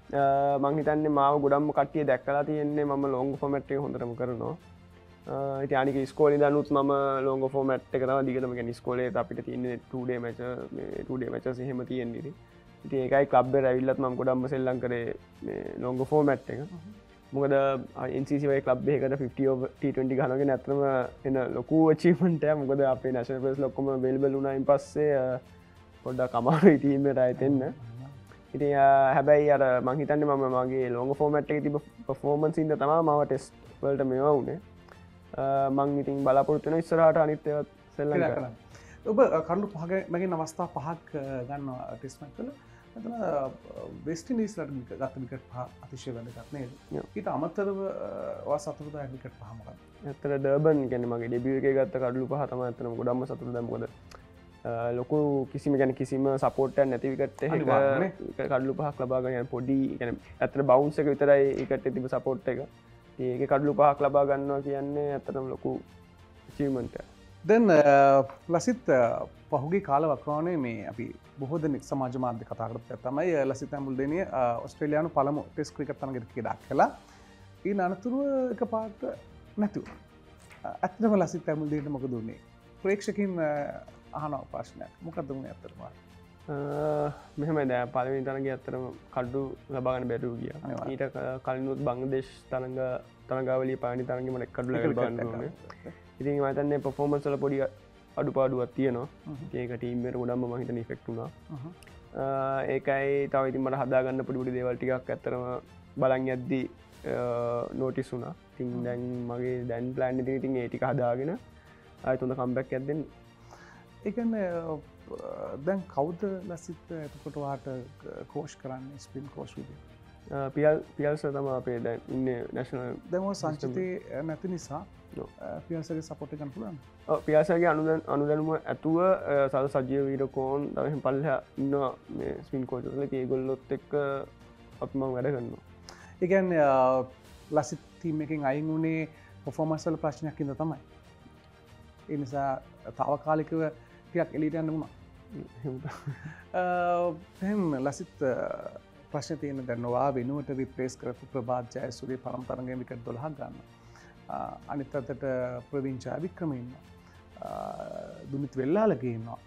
මං හිතන්නේ මාව ගොඩක්ම කට්ටිය දැක්කලා තියෙන්නේ මම ලොන්ග් ෆෝමැට් එක හොඳටම කරනවා ඉතින් අනික ඉස්කෝලේ දනුත් මම ලොන්ග් ෆෝමැට් එක තමයි දිගටම කියන්නේ ඉස්කෝලේ අපිට තියෙන්නේ 2 day match මේ 2 day matches එහෙම තියෙන්නේ ඉතින් ඒකයි ක්ලබ් එකට ඇවිල්ලත් මම ගොඩක්ම සෙල්ලම් කරේ මේ ලොන්ග් ෆෝමැට් එක මොකද NCC වගේ ක්ලබ් එකකට 50 over T20 ගහනවා කියන්නේ අත්‍තරම එන ලොකු අචීව්මන්ට් එකක් මොකද අපේ නැෂනල් ප්ලේයර්ස් ඔක්කොම අවైలබල් වුණායින් පස්සේ පොඩ්ඩක් අමාරුයි ටීම් එකට ආයෙත් එන්න ඉතින් හැබැයි අර මං හිතන්නේ මම මගේ ලොන්ග් ෆෝමැට් එකේ තිබ්බ පර්ෆෝමන්ස් ඉඳ තමයි මාව ටෙස්ට් වලට මේවා වුණේ මං ඉතින් බලාපොරොත්තු වෙන ඉස්සරහට අනිත් ඒවා සෙල්ලම් කරන්න. ඔබ කරුණු පහක මගින් අවස්ථා පහක් ගන්නවා ටෙස්ට් මැච් වල. එතන වෙස්ට් ඉන්ඩීස්ලට ගත්ත විකට් පහ අතිශය වැදගත් නේද? ඊට අමතරව ඔයා සතුටුදායක විකට් පහ මොකක්ද? ඇත්තට ඩර්බන් කියන්නේ මගේ ඩෙබියු එකේ ගත්ත කඩලු පහ තමයි ඇත්තටම ගොඩක්ම සතුටුදායක මොකද ලොකු කිසිම ගැන කිසිම සපෝට් එකක් නැති විකට් එකක කඩලු පහක් ලබා ගන්න පොඩි කියන්නේ ඇත්තට බවුන්ස් එක විතරයි ඒකට තිබ්බ සපෝට් එක. ඒක කඩලු පහක් ලබා ගන්නවා කියන්නේ ඇත්තටම ලොකු අචීව්මන්ට් එකක්. දැන් ලසිත් පහුගිය කාලවකවානුවේ මේ අපි බොහෝ දෙනෙක් සමාජ මාධ්‍ය කතා කරපු එක තමයි ලසිත් ඇම්බුල්දෙනිය ඕස්ට්‍රේලියානු පළමු ටෙස්ට් ක්‍රිකට් තරඟයකට ක්‍රීඩා කළා. ඊන අනතුරුව එකපාරට නැති වුණා. ඇත්තටම ලසිත් ඇම්බුල්දෙනියට මොකද වුනේ? ප්‍රේක්ෂකින් අහන ප්‍රශ්නයක්. මොකද වුනේ ඇත්තටම? මෙහෙම දැ පලවෙනි තරගේ ඇත්තරම කඩ්ඩු ලබාගන්න බැරූ ගිය ඊට කලිනුත් බංගදේශ් තරගාවලි පානි තරගේ මට කඩුල බන්න ඉතින් මතන්නේ පොෆෝමන්සල පොඩි අඩු පාඩුවත් තියනවා ඒක ටීම්මට ගොඩම්ම මහිතන ෆෙක්ටුනා ඒකයි තව ඉතින් මට හදාගන්න පොඩිපුඩි දේවල්ටිකක් ඇත්තරම බලන් යද්දී නෝටිස් වුනා තින් දැන් මගේ දැන් ප්ලෑන් ඉතින් ඒටික හදාගෙන අයතුොඳ කම්බැක් ඇත්දෙන් ඒකන්න දැන් කවුද ලසිත් එතකොට වාට කෝෂ් කරන්න ස්පින් කෝෂ් විදිහට පියල්ස තම අපේ දැන් ඉන්නේ නැෂනල් දැන් ඔය සංචිතේ නැති නිසා පියල්සගේ සපෝට් එක ගන්න පුළුවන් පියල්සගේ අනුදැනුම ඇතුව සල් සජීව වීරකෝන් තව එහෙම පල්ලෙහා ඉන්නවා මේ ස්පින් කෝච්ලා ඒගොල්ලොත් එක්ක අපි මම වැඩ කරනවා ඒ කියන්නේ ලසිත් ටීම් එකෙන් අයින් වුණේ පර්ෆෝමන්ස් වල ප්‍රශ්නයක් ඉඳ තමයි. ඒ නිසා තාවකාලිකව ටිකක් එළියට යන්න වුණා. එහෙනම් ලසිත් ප්‍රශ්න තියෙන දැන් ඔයා වෙනුවට රිප්ලේස් කරපු ප්‍රභාත් ජයසූරිය පරම තරඟයෙන් විකට් 12ක් ගන්න. අනිත් අතට ප්‍රවීන් ජයවික්‍රම ඉන්නවා. දුමිත් වෙල්ලාලගේ ඉන්නවා.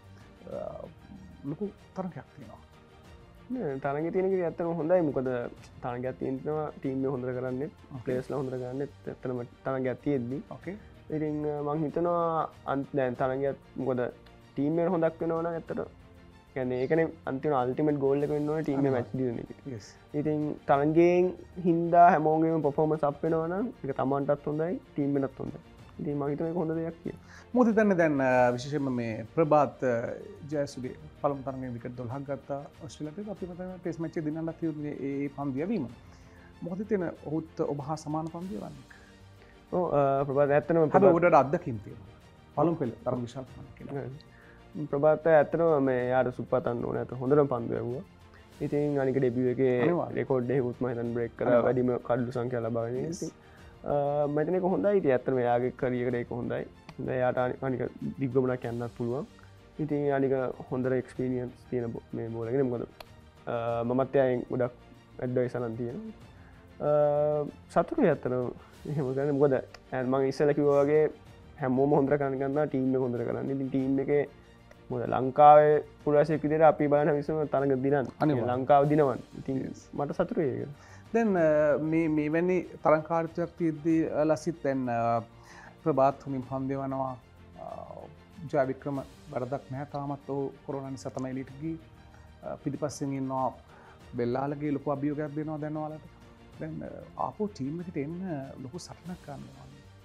ලොකු තරඟයක් තියෙනවා. තරග තියෙනක ඇත්තන හොඳයි මොකද තරගත් තියෙනවා ටීම් හොඳර කරන්න පලේස්ල හොඳර ගන්න ඇත්තනම තරග ඇතියෙද්දී ඕකේ ඉතින් මං හිතනවා අන්ත දැන් තරගත් මොකද ටීමේ හොඳක් වෙනවන ඇත්තට ගැන ඒකන අන්තින අල්ටිමට ගෝල්ල වෙන්නවා ටීම මැච් දින ඉතින් තරන්ගයෙන් හින්දා හැමෝගේම පොෆෝම සප්පෙනවන එක තමන්ටත් හොඳයි ටීම්මනත් හොඳ ඉතින් මහිතන හොඳ දෙයක් කිය මුති තන්න දැන් විශෂම මේ ප්‍රභාත් ජයසුගේ පළම් තරග විකට 12ක් ගත්තා ඔස්ට්‍රේලියාවේ අපි මතන ටෙස්ට් මැච් එක දිනන්න තියුනේ ඒ පන්දිය වීම මොකද තියෙන ඔහුත් ඔබ හා සමාන පන්දිය වන්නේ ඔව් ප්‍රභාත් ඇත්තටම හැබැයි ඔබට අත්දැකීම් තියෙනවා පළමු පෙළ තරග විශාල ප්‍රමාණයක් ප්‍රභාත් ඇත්තටම මේ යාර සුප්පතන්න ඕන ඇත හොඳට පන්දු ඇව්වා ඉතින් අනික ඩෙබියු එකේ රෙකෝඩ් එක උත්ම හිතන් බ්‍රේක් කරලා වැඩිම කඩලු සංඛ්‍යා ලබාගෙන ඉතින් මම හිතන්නේ හොඳයි ඉතින් ඇත්තටම එයාගේ කරියර් එක හොඳයි යාට අනික දිග්ගමනක් යන්නත් පුළුවන් ඉතින් අනික හොඳට එක්ස්පීරියන්ස් තියෙන මේ බෝලගෙන මොකද මමත් එයාගෙන් ගොඩක් ඇඩ්වයිස් අරන් තියෙනවා සතුටුයි ඇත්තටම එහෙම ගන්න මොකද මම ඉස්සෙල්ලා කිව්වා වගේ හැමෝම හොඳට කරන්න ගන්නවා ටීම් එක හොඳට කරන්න ඉතින් ටීම් එකේ මොකද ලංකාවේ පුරාසෙක් විදිහට අපි බලන විසම තරඟ දිනන ලංකාව දිනවන් ඉතින් මට සතුටුයි ඒක දැන් මේවැනි තරංකාරිතයක් තියද්දී ලසිත් දැන් ප්‍රභාත් හොමින් පන්දය වනවා ජයවික්‍රම වරදක් නැහැ තාමත් ඔහු කොරෝනා නිසා තමයි එළියට ගියේ පිටිපස්සෙන් ඉන්නවා බෙල්ලාලගේ ලොකු අභියෝගයක් දෙනවා දැන් ඔයාලට දැන් ආපහු ටීම් එකට එන්න ලොකු සටනක් ගන්නවා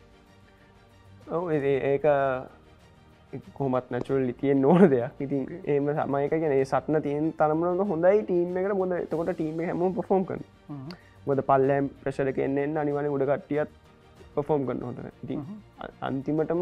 ඔව් ඒක කොහොමත් නැචුරලි තියෙන ඕන දෙයක් ඉතින් ඒම සමයක ගැන ඒ සටන තියෙන තරමට හොඳයි ටීම් එකට මොකද එතකොට ටීම් එක හැමෝම පර්ෆෝම් කරනවා මොකද පල්ලෑම් ප්‍රෙෂර් එක එන්න එන්න අනිවාර්යෙන් උඩ කට්ටියත් පර්ෆෝම් කරන්න හොඳට ඉතින් අන්තිමටම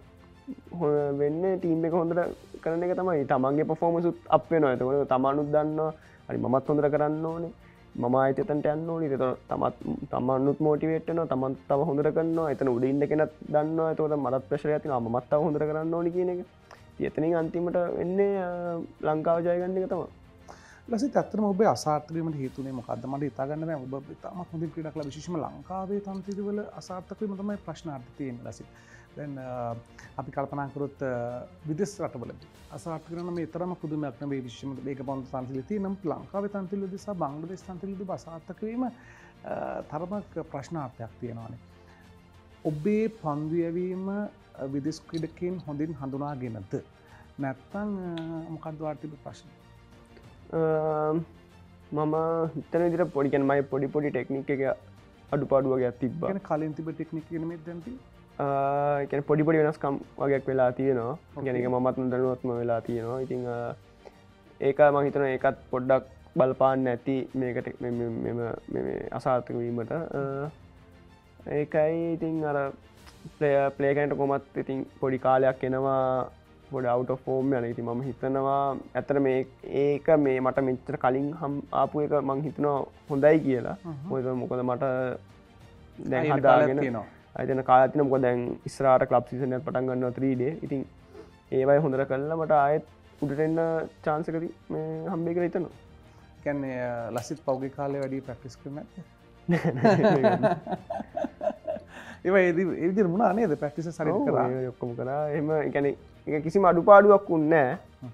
වෙන්නේ ටීම් එක හොඳට කරන එක තමයි තමන්ගේ පර්ෆෝමන්ස් උත් අප් වෙනවා එතකොට තමනුත් දන්නවා හරි මමත් හොඳට කරන්න ඕනේ මම ආයෙත් එතනට යන්න ඕනේ එතකොට තමනුත් මොටිවේට් වෙනවා තමන් තව හොඳට කරනවා එතන උඩ ඉන්න කෙනත් දන්නවා එතකොට මටත් ප්‍රෙෂර් එකක් තියෙනවා මමත් තව හොඳට කරන්න ඕනේ කියන එක ඉතින් එතනින් අන්තිමට වෙන්නේ ලංකාව ජය ගන්න එක තමයි ලසිත් ඇත්තටම ඔබේ අසාර්ථක වීමට හේතුනේ මොකද්ද මට හිතා ගන්න බෑ ඔබ තාමත් හොඳින් ක්‍රීඩා කළා විශේෂයෙන්ම ලංකාවේ තන්ත්‍රවල අසාර්ථක වීම තමයි ප්‍රශ්නාර්ථ තියෙන්නේ ලසිත් දැන් අපි කල්පනා කරොත් විදේශ රටවලදී අසාර්ථක වෙන මේ තරම පුදුමයක් නෙවෙයි විශේෂයෙන්ම මේකපොන් තන්ත්‍රවල තියෙන ලංකාවේ තන්ත්‍රවලදී සහ බංග්ලාදේශ තන්ත්‍රවලදී අසාර්ථක වීම තරමක් ප්‍රශ්නාර්ථයක් තියෙනවානේ ඔබේ පන්දු යැවීම විදේශ ක්‍රීඩකයන් හොඳින් හඳුනාගෙනද නැත්නම් මොකක්ද වාර්තික ප්‍රශ්න මම හිතන විදිහට පොඩි කියන්නේ මම පොඩි ටෙක්නික් එක අඩුපාඩු වගේක් තිබ්බා. කියන්නේ කලින් තිබ්බ ටෙක්නික් කියන මේ දැන් තියෙන්නේ පොඩි වෙනස්කම් වගේක් වෙලා තියෙනවා. කියන්නේ ඒක මමත් දැනුවත්ම වෙලා තියෙනවා. ඉතින් ඒක මම හිතනවා ඒකත් පොඩ්ඩක් බලපාන්න ඇති මේකට මේ අසාර්ථක වීමට. ඒකයි ඉතින් අර ප්ලේ කෙනෙක්ට කොහොමත් ඉතින් පොඩි කාලයක් එනවා පොඩ අවුට් ඔෆ් ෆෝම් යන ඉතින් මම හිතනවා ඇත්තට මේක මේ මට මෙච්චර කලින් ආපු එක මං හිතනවා හොඳයි කියලා මොකද මට දැන් හදාගෙන තියෙනවා අයිතන කාලයක් තියෙනවා මොකද දැන් ඉස්සරහට ක්ලබ් සීසන් එකක් පටන් ගන්නවා 3 day ඉතින් ඒවයි හොඳට කළා මට ආයෙත් උඩට එන්න chance එක මේ හම්බෙයි කියලා හිතනවා කියන්නේ ලසිත් පෞගේ කාලේ වැඩි ප්‍රැක්ටිස් කරන්නේ නැත්ද ඒ විදිහට මොනවා නේද ප්‍රැක්ටිස් හරියට කරා ඔක්කොම කරා එහෙම يعني ඒක කිසිම අඩුපාඩුවක් උන්නේ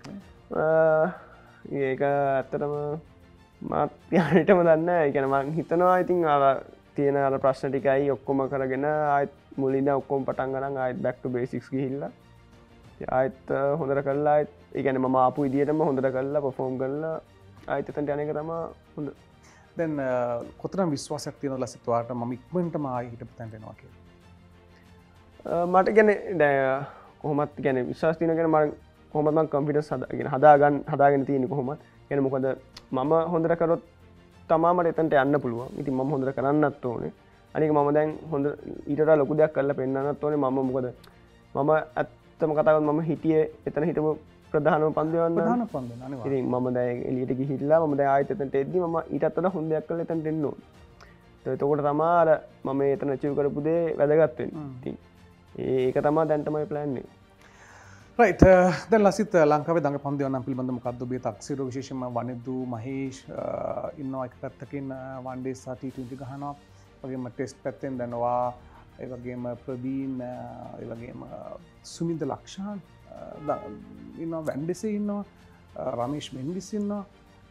නැහැ ඒක ඇත්තටම මාත් යන්නටම දන්නේ නැහැ ඒ කියන්නේ මම හිතනවා ඉතින් අර තියෙන අර ප්‍රශ්න ටිකයි ඔක්කොම කරගෙන ආයෙත් මුලින්ද ඔක්කොම පටන් ගන්න ආයෙත් back to basics ගිහිල්ලා ආයෙත් හොඳට කළා ආයෙත් ඒ කියන්නේ මම ආපු විදියටම හොඳට කළා perform කරලා ආයෙත් එතනට යන එක තමයි හොඳ දැන් කොතරම් විශ්වාසයක් තියෙනවද ලසිත් ඔයාලට මම ඉක්මනටම ආයෙ හිටපු තැනට එනවා කියලා මට කියන්නේ කොහොමත් කියන්නේ විශ්වාස තියෙනවා කියන්නේ මම කොහොමද මම කොන්ෆිඩන්ස් හදාගෙන තියෙන්නේ කොහොමද කියන්නේ මොකද මම හොඳට කරොත් තමා මට එතනට යන්න පුළුවන් ඉතින් මම හොඳට කරන්නත් ඕනේ අනික මම දැන් හොඳ ඊට වඩා ලොකු දෙයක් කරලා පෙන්නන්නත් ඕනේ මම මොකද මම ඇත්තම කතා කරොත් මම හිටියේ එතන හිටපු ප්‍රධානම පන්දු යවන්න ඉතින් මම දැන් එළියට ගිහිල්ලා මම දැන් ආයෙත් එතනට එද්දි මම ඊටත් වඩා හොඳ දෙයක් කරලා එතනට එන්න ඕනේ එතකොට තමාර මම ඒතන චිව් කරපු දේ වැදගත්වෙන් ඒක තමා දැන්ටමයි ප්ලන්නේ රයිට දැන් ලසිත් ලංකාවේ දඟ පන්දිවන්න පිළිබඳ මොකක්ද ඔබේ තක්සීරු විශේෂයෙන්ම වනිදු මහේෂ් ඉන්නවා එක පැත්තකින් වන් ඩේ සහ T20 ගහනවා වගේම ටෙස්ට් පැත්තෙන් දැනවා ඒ වගේම ප්‍රබීන් ඒ වගේම සුමින්ද ලක්ෂාන් ඉන්නවා වැන්ඩෙසේ ඉන්නවා රමේෂ් මෙන්ඩිස් ඉන්නවා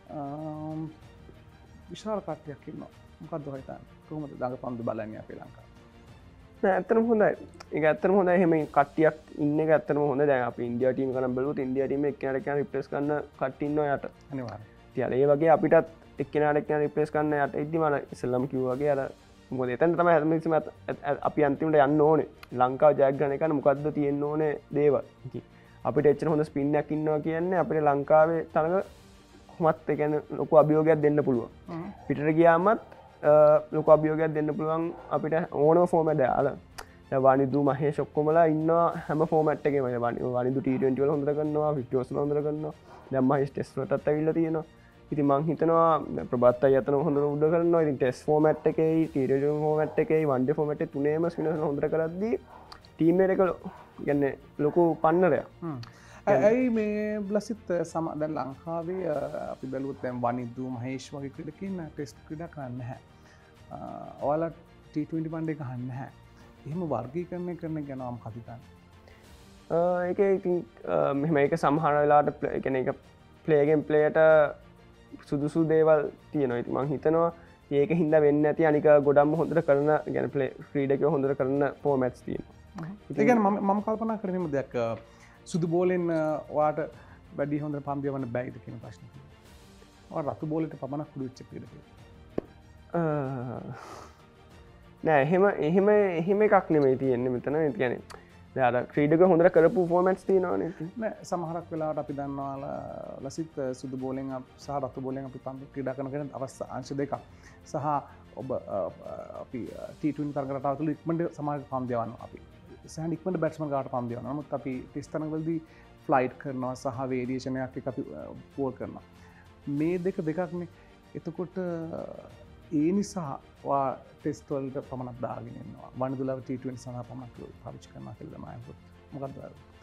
විශාල කට්ටියක් ඉන්නවා මොකක්ද හිතන්නේ කොහොමද දඟ පන්දු බලන්නේ අපේ ලංකාවේ ඇත්තම හොඳයි ඒ ඇත්තම හොඳ එහෙම කට්ටියක් ඉන්න එක ඇත්තම හොඳ දැන් අපි ඉන්දියා ටීම් කරන් බලුවොත් ඉන්දියා ටීම් එක්කෙනාට එක්කෙනා රිප්ලේස් කරන්න කට්ටිය ඉන්නවා යට අනිවාර්යයෙන් ඉතින් ඒ වගේ අපිටත් එක්කෙනාට එක්කෙනා රිප්ලේස් කරන්න යට ඉද්දි මම ඉස්සෙල්ලාම කිව්වා වගේ අර මොකද එතන තමයි හැමතිස්සෙම අපි අන්තිමට යන්න ඕනේ ලංකාව ජයග්‍රහණය කරන්න මොකද්ද තියෙන්න ඕනේ දේවල් ඉතින් අපිට එච්චර හොඳ ස්පින් එකක් ඉන්නවා කියන්නේ අපිට ලංකාවේ තරඟ කොහොමත් ඒ කියන්නේ ලොකු අභියෝගයක් දෙන්න පුළුවන් පිටට ගියාමත් ලොකු අභියෝගයක් දෙන්න පුළුවන් අපිට ඕනම ෆෝමැට් දාලා දැන් වනිදු මහේෂ් ඔක්කොමලා ඉන්නවා හැම ෆෝමැට් එකේම වනිදු T20 වල හොඳට කරනවා 50 වල හොඳට කරනවා දැන් මහේෂ් ටෙස්ට් වලටත් ඇවිල්ලා තියෙනවා ඉතින් මං හිතනවා ප්‍රබත් අය අතන හොඳට උඩ කරනවා ඉතින් ටෙස්ට් ෆෝමැට් එකේ T20 ෆෝමැට් එකේ වන් ඩේ ෆෝමැට් එකේ තුනේම ස්පිනර්ස් හොඳට කරද්දී ටීම් එක කියන්නේ ලොකු පන්නරයක් ඇයි මේ ලසිත් දැන් ලංකාවේ අපි බැලුවොත් දැන් වනිදු මහේෂ් වගේ ක්‍රීඩකයන් ටෙස්ට් ක්‍රීඩා කරන්නේ නැහැ. ඔයාලා T20 වන් ඩේ ගහන්නේ නැහැ. එහෙම වර්ගීකරණය කරන ගැන මම කතා කරනවා. ඒක ඉතින් මෙහෙම ඒක සමහර වෙලාවට ඒ කියන්නේ ඒක ප්ලේ ගේම් ප්ලේයට සුදුසු දේවල් තියෙනවා. ඉතින් මම හිතනවා ඒක හින්දා වෙන්නේ නැති අනික ගොඩක්ම හොඳට කරන يعني ප්ලේ ක්‍රීඩකයෝ හොඳට කරන ෆෝමැට්ස් තියෙනවා. ඒ කියන්නේ මම කල්පනා කරන්නේ මේ දෙයක් සුදු බෝලෙන් ඔයාට වැඩි හොඳ පන්දියවන්න බැයිද කියන ප්‍රශ්නේ. ඔයා රතු බෝලෙට පමණක් කුඩු වෙච්ච ක්‍රීඩකයෙක්. නෑ එහෙම එකක් නෙමෙයි තියෙන්නේ මෙතන. ඒ කියන්නේ දැන් අර ක්‍රීඩකයෝ හොඳට කරපු ෆෝමැට්ස් තියෙනවානේ. නෑ සමහරක් වෙලාවට අපි දන්නවා ලසිත් සුදු බෝලෙන් සහ රතු බෝලෙන් අපි පන්දු ක්‍රීඩා කරන කෙනෙක් අවස්ථා අංශ දෙකක්. සහ ඔබ අපි T20 තරග රටාව තුළ ඉක්මනට සමහර පන්දියවන්නවා අපි. සහන් ඉක්මට බැට්ස්මන් ගාට පන්දියවනවා. නමුත් අපි ටෙස්ට් තරගවලදී ෆ්ලයිට් කරනවා සහ වේරියේෂන් එකක් එක අපි පෝල් කරනවා. මේ දෙකක්නේ. එතකොට ඒ නිසා වා ටෙස්ට් වලට පමණක් දාගෙන ඉන්නවා. වනිදුලව T20 සඳහා පමණක් පාවිච්චි කරනවා කියලා තමයි අහුවොත්. මොකක්ද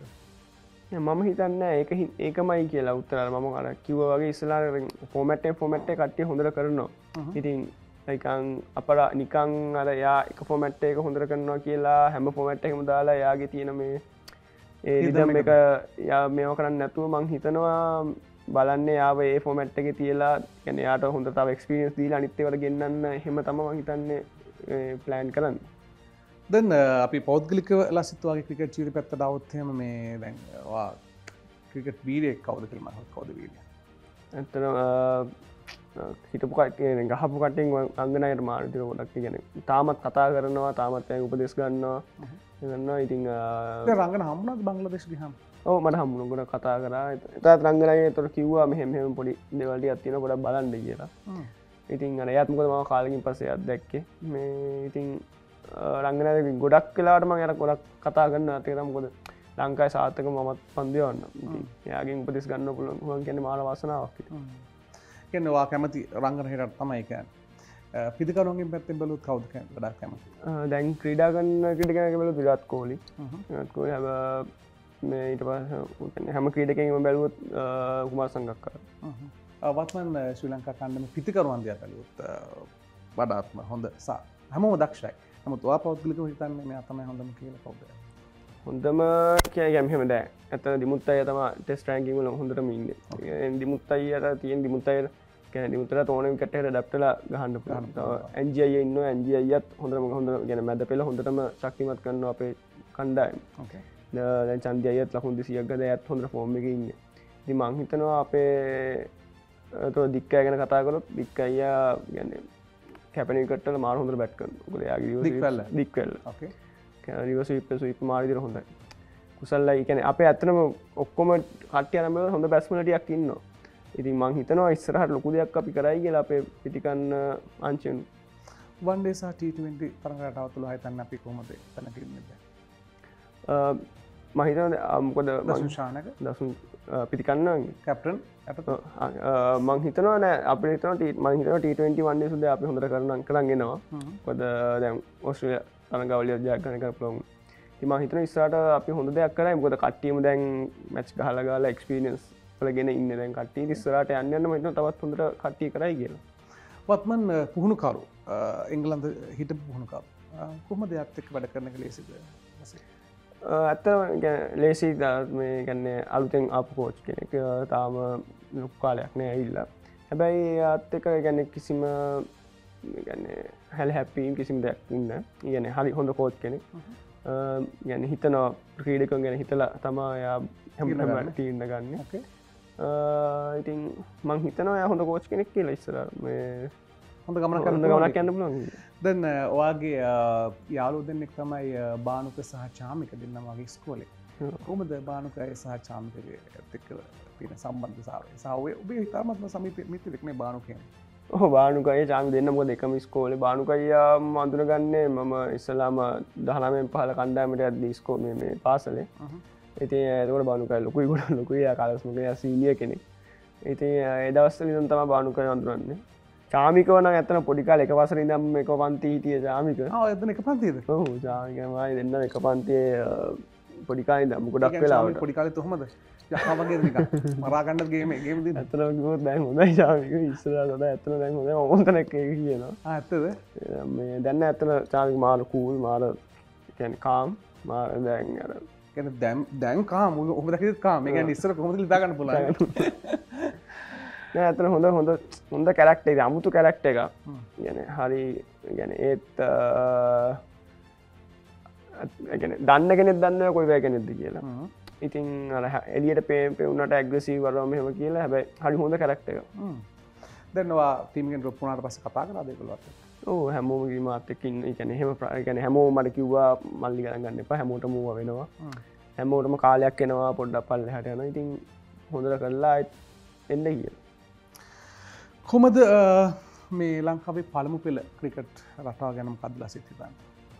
මම හිතන්නේ ඒකමයි කියලා උත්තර මම අර කිව්වා වගේ ඉස්සලා ෆෝමැට් එක කට්ටිය හොඳට කරනවා. ඉතින් නිකන් අපර නිකන් අර යා එක ෆෝමැට් එක හොඳට කරනවා කියලා හැම ෆෝමැට් එකකම දාලා යාගේ තියෙන මේ ඒ රිදම් එක යා මේව කරන්නේ නැතුව මං හිතනවා බලන්නේ යාව ඒ ෆෝමැට් එකේ තියලා يعني යාට හොඳ තව එක්ස්පීරියන්ස් දීලා අනිත් ඒවාට ගෙන්නන්න එහෙම තමයි මං හිතන්නේ ප්ලෑන් කරන්නේ. දැන් අපි පෞද්ගලිකව ලසිත් වගේ ක්‍රිකට් ජීවිතය පැත්තට આવොත් එහෙම මේ දැන් ඔයා ක්‍රිකට් වීරයෙක් කවුද කියලා මම කවුද වීරයා? ඇත්තටම හිටපු කට්ටිය ගහපු කට්ටියන් අංගනයට මානසික ගොඩක් කියන්නේ තාමත් කතා කරනවා තාමත් ඇයි උපදෙස් ගන්නවා ගන්නවා ඉතින් දැන් රංගන හම්බුණාද බංග්ලාදේශ ගියාම? ඔව් මට හම්බුණා ගොඩක් කතා කරා එතනත් රංගනයේ ඒතර කිව්වා මෙහෙම පොඩි දේවල් ටිකක් තියෙනවා ගොඩක් බලන්න කියලා. ඉතින් අර එයාත් මොකද මම කාලෙකින් පස්සේ එයාත් දැක්කේ මේ ඉතින් රංගනයේ ගොඩක් වෙලාවට මම එයාට ගොඩක් කතා කරනවා ඒක තමයි මොකද ලංකාවේ සාර්ථක මමත් පන්දියවන්න. ඉතින් එයාගෙන් උපදෙස් ගන්න පුළුවන් කියන්නේ මාන වාසනාවක් ඉතින්. කියන්නේ ඔයා කැමති රංගන හිරට තමයි කියන්නේ. පිළිකරුවන්ගෙන් පැත්තෙන් බලුවොත් කවුද ගොඩක් කැමති? දැන් ක්‍රීඩා කරන ක්‍රීඩකයෙක් බලුවොත් විරාට් කොහ්ලි. විරාට් කොහ්ලි මේ ඊට පස්සේ හැම ක්‍රීඩකයෙක්ම බැලුවොත් කුමාර සංගක්කාර. වත්මන් ශ්‍රී ලංකා කණ්ඩායමේ පිළිකරුවන් දිහා බැලුවොත් වඩාත්ම හොඳ හැමෝම දක්ෂයි. නමුත් ඔයා පෞද්ගලිකව හිතන්නේ මෙයා තමයි හොඳම කියලා කවුද? හොඳම කියන්නේ මෙහෙම දැන් ඇත්තට දිමුත් අය තමයි ටෙස්ට් රෑන්කින් වල හොඳටම ඉන්නේ. දිමුත් අයට තියෙන දිමුත් අයට කියන්නේ දිමුත්ලා ඕන විකට් එකට ඇඩැප්ට් වෙලා ගහන්න පුළුවන්. NG අය ඉන්නවා NG අයත් හොඳටම කියන්නේ මැද පෙළ හොඳටම ශක්තිමත් කරනවා අපේ කණ්ඩායම. ඕකේ. දැන් චන්දි අයත් ලකුණු 200ක් ගද එයත් හොඳ ෆෝම් එකේ ඉන්නේ. ඉතින් මං හිතනවා අපේ දික්ක අය ගැන කතා කරොත් දික්ක අයියා කියන්නේ කැපෙන විකට් වල මාර හොඳට බැට් කරනවා. මොකද එයාගේ දික්වැල්ල. ඕකේ. රිවර්ස් ස්වීප් මාර විදිහට හොඳයි. කුසල්ලා කියන්නේ අපේ ඇත්තටම ඔක්කොම කට්ටිය නම් හොඳ බැට්ස්මන්ලා ටිකක් ඉන්නවා. ඉතින් මං හිතනවා ඉස්සරහට ලොකු දෙයක් අපි කරයි කියලා අපේ පිටිකන්න අංශෙන්. වන් ඩේ සහ T20 තරඟ රටාව තුල හිතන්න අපි කොහොමද තැනක ඉන්නේ දැන්? මම හිතනවා මොකද දසුන් ශානක දසුන් පිටිකන්න කැප්ටන් මං හිතනවා නෑ අපි හිතන මං හිතන T20 වන්නේ සුද අපි හොඳට කරන්ගෙනවා කොද දැන් ඔස්ට්‍රේලියා තරගාවලිය ජයග්‍රහණය කරන්න පුළුවන්. ඉතින් මං හිතන ඉස්සරහට අපි හොඳ දෙයක් කරා. මොකද කට්ටියම දැන් මැච් ගහලා එක්ස්පීරියන්ස් වලගෙන ඉන්නේ දැන් කට්ටිය ඉස්සරහට යන්න මම හිතනවා තවත් හොඳට කට්ටිය කරයි කියලා. වත්මන් පුහුණුකරු එංගලන්ත හිටපු පුහුණුකරු කොහොමද එයාත් එක්ක වැඩ කරන එක ලේසිද? ඇත්තම ලේසි මේ ගැන්නේ අලුතෙන් ආපු කෝච් කෙනෙක් තාම ලොකු කාලයක් නෑ ඇවිල්ලා. හැබැයි එයාත් එක්ක ගැන කිසිම ගැන්නේ හැල් හැප්පීම් කිසිම දෙයක් ඉන්න. කියන්නේ හරි හොඳ කෝච් කෙනෙක්. ගැන හිතනවා ක්‍රීඩකයන් ගැන හිතලා තමා එයා හැම තීරණ ගන්න. ඉතින් මං හිතනවා එයා හොඳ කෝච් කෙනෙක් කියලා ඉස්සරහ මේ හොඳ ගමනක් යන්න පුළුවන්. දැන් ඔයාගේ යාළුවෝ දෙන්නෙක් තමයි බානුක සහ චාමික දෙන්නම වගේ ඉස්කෝලේ. කොහොමද බානුකයි සහ චාමිකගේ එක්ක තියෙන සම්බන්ධතාවය? සහ ඔබේ ඉතාමත්ම සමීප මිත්‍රෙක් නේ බානු කියන්නේ. ඔව් බානුකයි චාමි දෙන්න මොකද එකම ඉස්කෝලේ. බානුකයි මම අඳුනගන්නේ මම ඉස්සලාම 19 15 කණ්ඩායමට යද්දී ඉස්කෝලේ මේ පාසලේ. ඉතින් ඒකවල බානුකයි ලොකුයි කාලස් මොකද සීනියර් කෙනෙක්. ඉතින් ඒ දවස්වල ඉඳන් තමයි බානුකයි අඳුනන්නේ. චාමිකව නම් ඇත්තන පොඩි කාලේ එක වසරේ ඉඳන් එක පන්ති හිටියේ චාමික. එතන එක පන්තියද? ඔව් චාමිකමයි දෙන්න එක පන්තියේ පොඩි කාලේ ඉඳන් ගොඩක් වෙලාවට. පොඩි කාලේ කොහමද? යහා වගේ නිකන් මරා ගන්නත් ගේම් දෙන්න. ඇත්තටම කිව්වොත් දැන් හොඳයි චාමික ඉස්සරහට වඩා ඇත්තටම දැන් හොඳයි ඕන්තනක් කියනවා. ඇත්තද? මේ දැන් ඇත්තන චාමික මාර කූල් මාර කියන්නේ කාම් මාර දැන් අර කියන්නේ දැන් කාම් ඔබ දැක්කද කාම්? ඒ කියන්නේ ඉස්සර කොහොමද හිතා ගන්න පුළුවන්? නෑ ඇත්තට හොඳ කැරක්ටර් එක අමුතු කැරක්ටර් එකක්. يعني හරි يعني ඒත් දන්න කෙනෙක් දන්නවා කොයි වගේ කෙනෙක්ද කියලා. ඉතින් අර එළියට පේුණාට ඇග්‍රෙසිව් වරම මෙහෙම කියලා හැබැයි හරි හොඳ කැරක්ටර් එකක්. දැන් ඔයා ටීම් එකෙන් ඩ්‍රොප් වුණාට පස්සේ කතා කරාද ඒගොල්ලෝත් එක්ක? ඔව් හැමෝම මාත් එක්ක ඉන්න. ඒ කියන්නේ එහෙම يعني හැමෝම මට කිව්වා මල්ලි ගණන් ගන්න එපා හැමෝටම ඌව වෙනවා. හැමෝටම කාලයක් එනවා පොඩ්ඩක් පල්ලෙහාට යනවා. ඉතින් හොඳට කරලා එන්න කියලා. කොහොමද මේ ලංකාවේ පළමු පෙළ ක්‍රිකට් රටාව ගැන මොකක්ද ලසිත් හිතන්නේ?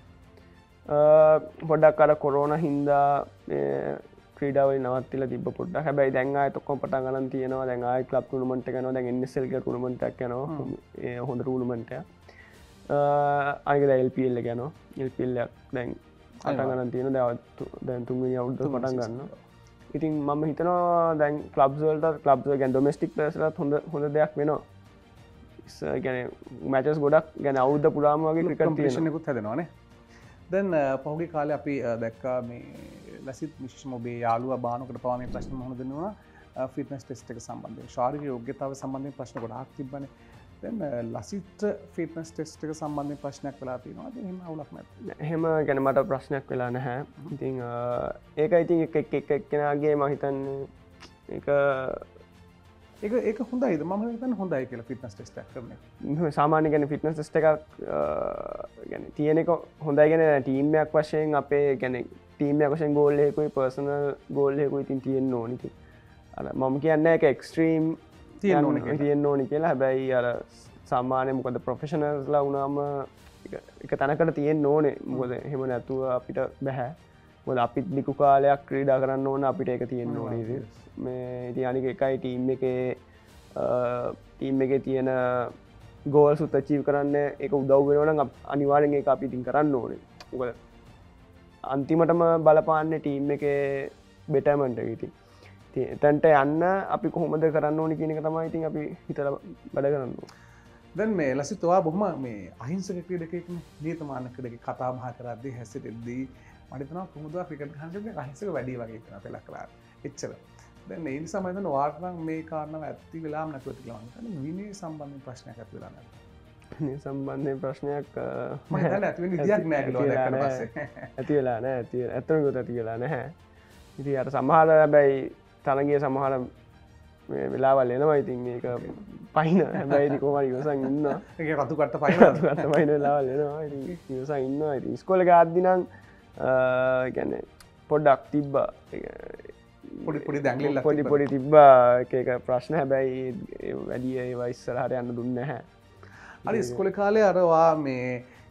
පොඩ්ඩක් අර කොරෝනා හින්දා ක්‍රීඩාවලින් නවත්තලා තිබ්බ පොඩ්ඩක්. හැබැයි දැන් ආයෙත් ඔක්කොම පටන් ගන්න තියෙනවා. දැන් ආයෙ ක්ලබ් ටූර්නමන්ට් එක යනවා. දැන් NSL එක ටූර්නමන්ට් එකක් යනවා. ඒ හොඳ ටූර්නමන්ට් එකක්. ආයෙත් දැන් LPL එක යනවා. LPL එක දැන් පටන් ගන්න තියෙනවා. දැන් තුන්වෙනි අවුරුද්ද පටන් ගන්නවා. ඉතින් මම හිතනවා දැන් ක්ලබ්ස් වලට ක්ලබ්ස් වල කියන්නේ ඩොමෙස්ටික් ප්ලේයර්ස්ලාට හොඳ දෙයක් වෙනවා. ගැන මැචස් ගොඩක් ගැන අවුද්ධ පුරාම වගේ ක්‍රිකට් තියෙනකුත් හැදෙනවානේ. දැන් පහුගිය කාලේ අපි දැක්කා මේ ලසිත් විශේෂම ඔබේ යාළුවා බානුකට පවා මේ ප්‍රශ්න මොහොන දෙන්න උනා ෆිට්නස් ටෙස්ට් එක සම්බන්ධයෙන් ශාරීරික යෝග්‍යතාව සම්බන්ධයෙන් ප්‍රශ්න ගොඩාක් තිබ්බනේ. දැන් ලසිත් ෆිට්නස් ටෙස්ට් එක සම්බන්ධයෙන් ප්‍රශ්නයක් වෙලා තියෙනවා. දැන් එහෙම අවුලක් නැද්ද? එහෙම ගැන මට ප්‍රශ්නයක් වෙලා නැහැ. ඉතින් ඒකයි ඉතින් එක එක්කෙනාගේ මම හිතන්නේ ඒක හොඳයිද? මම හිතන්නේ හොඳයි කියලා ෆිට්නස් ටෙස්ට් එකක් කරන එක. සාමාන්‍ය කියන්නේ ෆිට්නස් ටෙස්ට් එකක් කියන්නේ තියෙන එක හොඳයි කියන්නේ ටීම් එකක් වශයෙන් අපේ කියන්නේ ටීම් එකක් වශයෙන් ගෝල් එකකුයි පර්සනල් ගෝල් එකකුයි ඉතින් තියෙන්න ඕනි ඉතින්. අර මම කියන්නේ ඒක එක්ස්ට්‍රීම් තියෙන්න ඕනි කියලා. හැබැයි අර සාමාන්‍ය මොකද ප්‍රොෆෙෂනල්ස්ලා වුණාම එක තැනකට තියෙන්න ඕනේ. මොකද එහෙම නැතුව අපිට බෑ. මොකද අපිත් ලිකු කාලයක් ක්‍රීඩා කරන්න ඕන අපිට ඒක තියෙන්න ඕනේ ඉතින්. මේ ඉතින් අනික එකයි ටීම් එකේ තියෙන ගෝල්ස් උත් අචීව් කරන්න ඒක උදව් වෙනවා නම් අනිවාර්යෙන් ඒක අපි ඉතින් කරන්න ඕනේ. මොකද අන්තිමටම බලපාන්නේ ටීම් එකේ බෙටර්මන්ට් එක ඉතින්. ඉතින් එතනට යන්න අපි කොහොමද කරන්න ඕනේ කියන එක තමයි ඉතින් අපි හිතලා වැඩ කරන්න ඕනේ. දැන් මේ ලසිත් ඔයා බොහොම මේ අහිංසක ක්‍රීඩකයෙක්නේ. නියතමානී ක්‍රීඩකෙක් කතා බහ කරද්දී හැසිරෙද්දී මට හිතෙනවා කොහොමද ක්‍රිකට් ගහන්නේ අහිංසක වැඩි වගේ හිතනවා පෙලක් කරලා. එච්චර. දැන් ඒ නිසා මම හිතනවා ඔයාට නම් මේ කාරණාව ඇත්ති වෙලාම නැතුව තියලා මම හිතන්නේ විනය සම්බන්ධයෙන් ප්‍රශ්නයක් ඇති වෙලා නැහැ. විනය සම්බන්ධයෙන් ප්‍රශ්නයක් මම හිතන්නේ ඇති වෙන විදියක් නැහැ කියලා දැක්කට පස්සේ. ඇති වෙලා නැහැ. ඇත්තම කිව්වොත් ඇති වෙලා නැහැ. ඉතින් අර සමහර හැබැයි තරගයේ සමහර මේ වෙලාවල් එනවා ඉතින් ඒක පයින් හැබැයි ඉතින් කොහොමද ඉවසන් ඉන්නවා. ඒක රතු කට්ට පයින් වෙලාවල් එනවා ඉතින් ඉවසන් ඉන්නවා. ඉතින් ඉස්කෝලේ ගියාද්දි නම් කියන්නේ පොඩ්ඩක් තිබ්බා පොඩි දැංගලිල්ලක් පොඩි තිබ්බා එක ප්‍රශ්න. හැබැයි වැඩි ඒවා ඉස්සරහට යන්න දුන්නේ නැහැ. අර ඉස්කෝලේ කාලේ අර වා මේ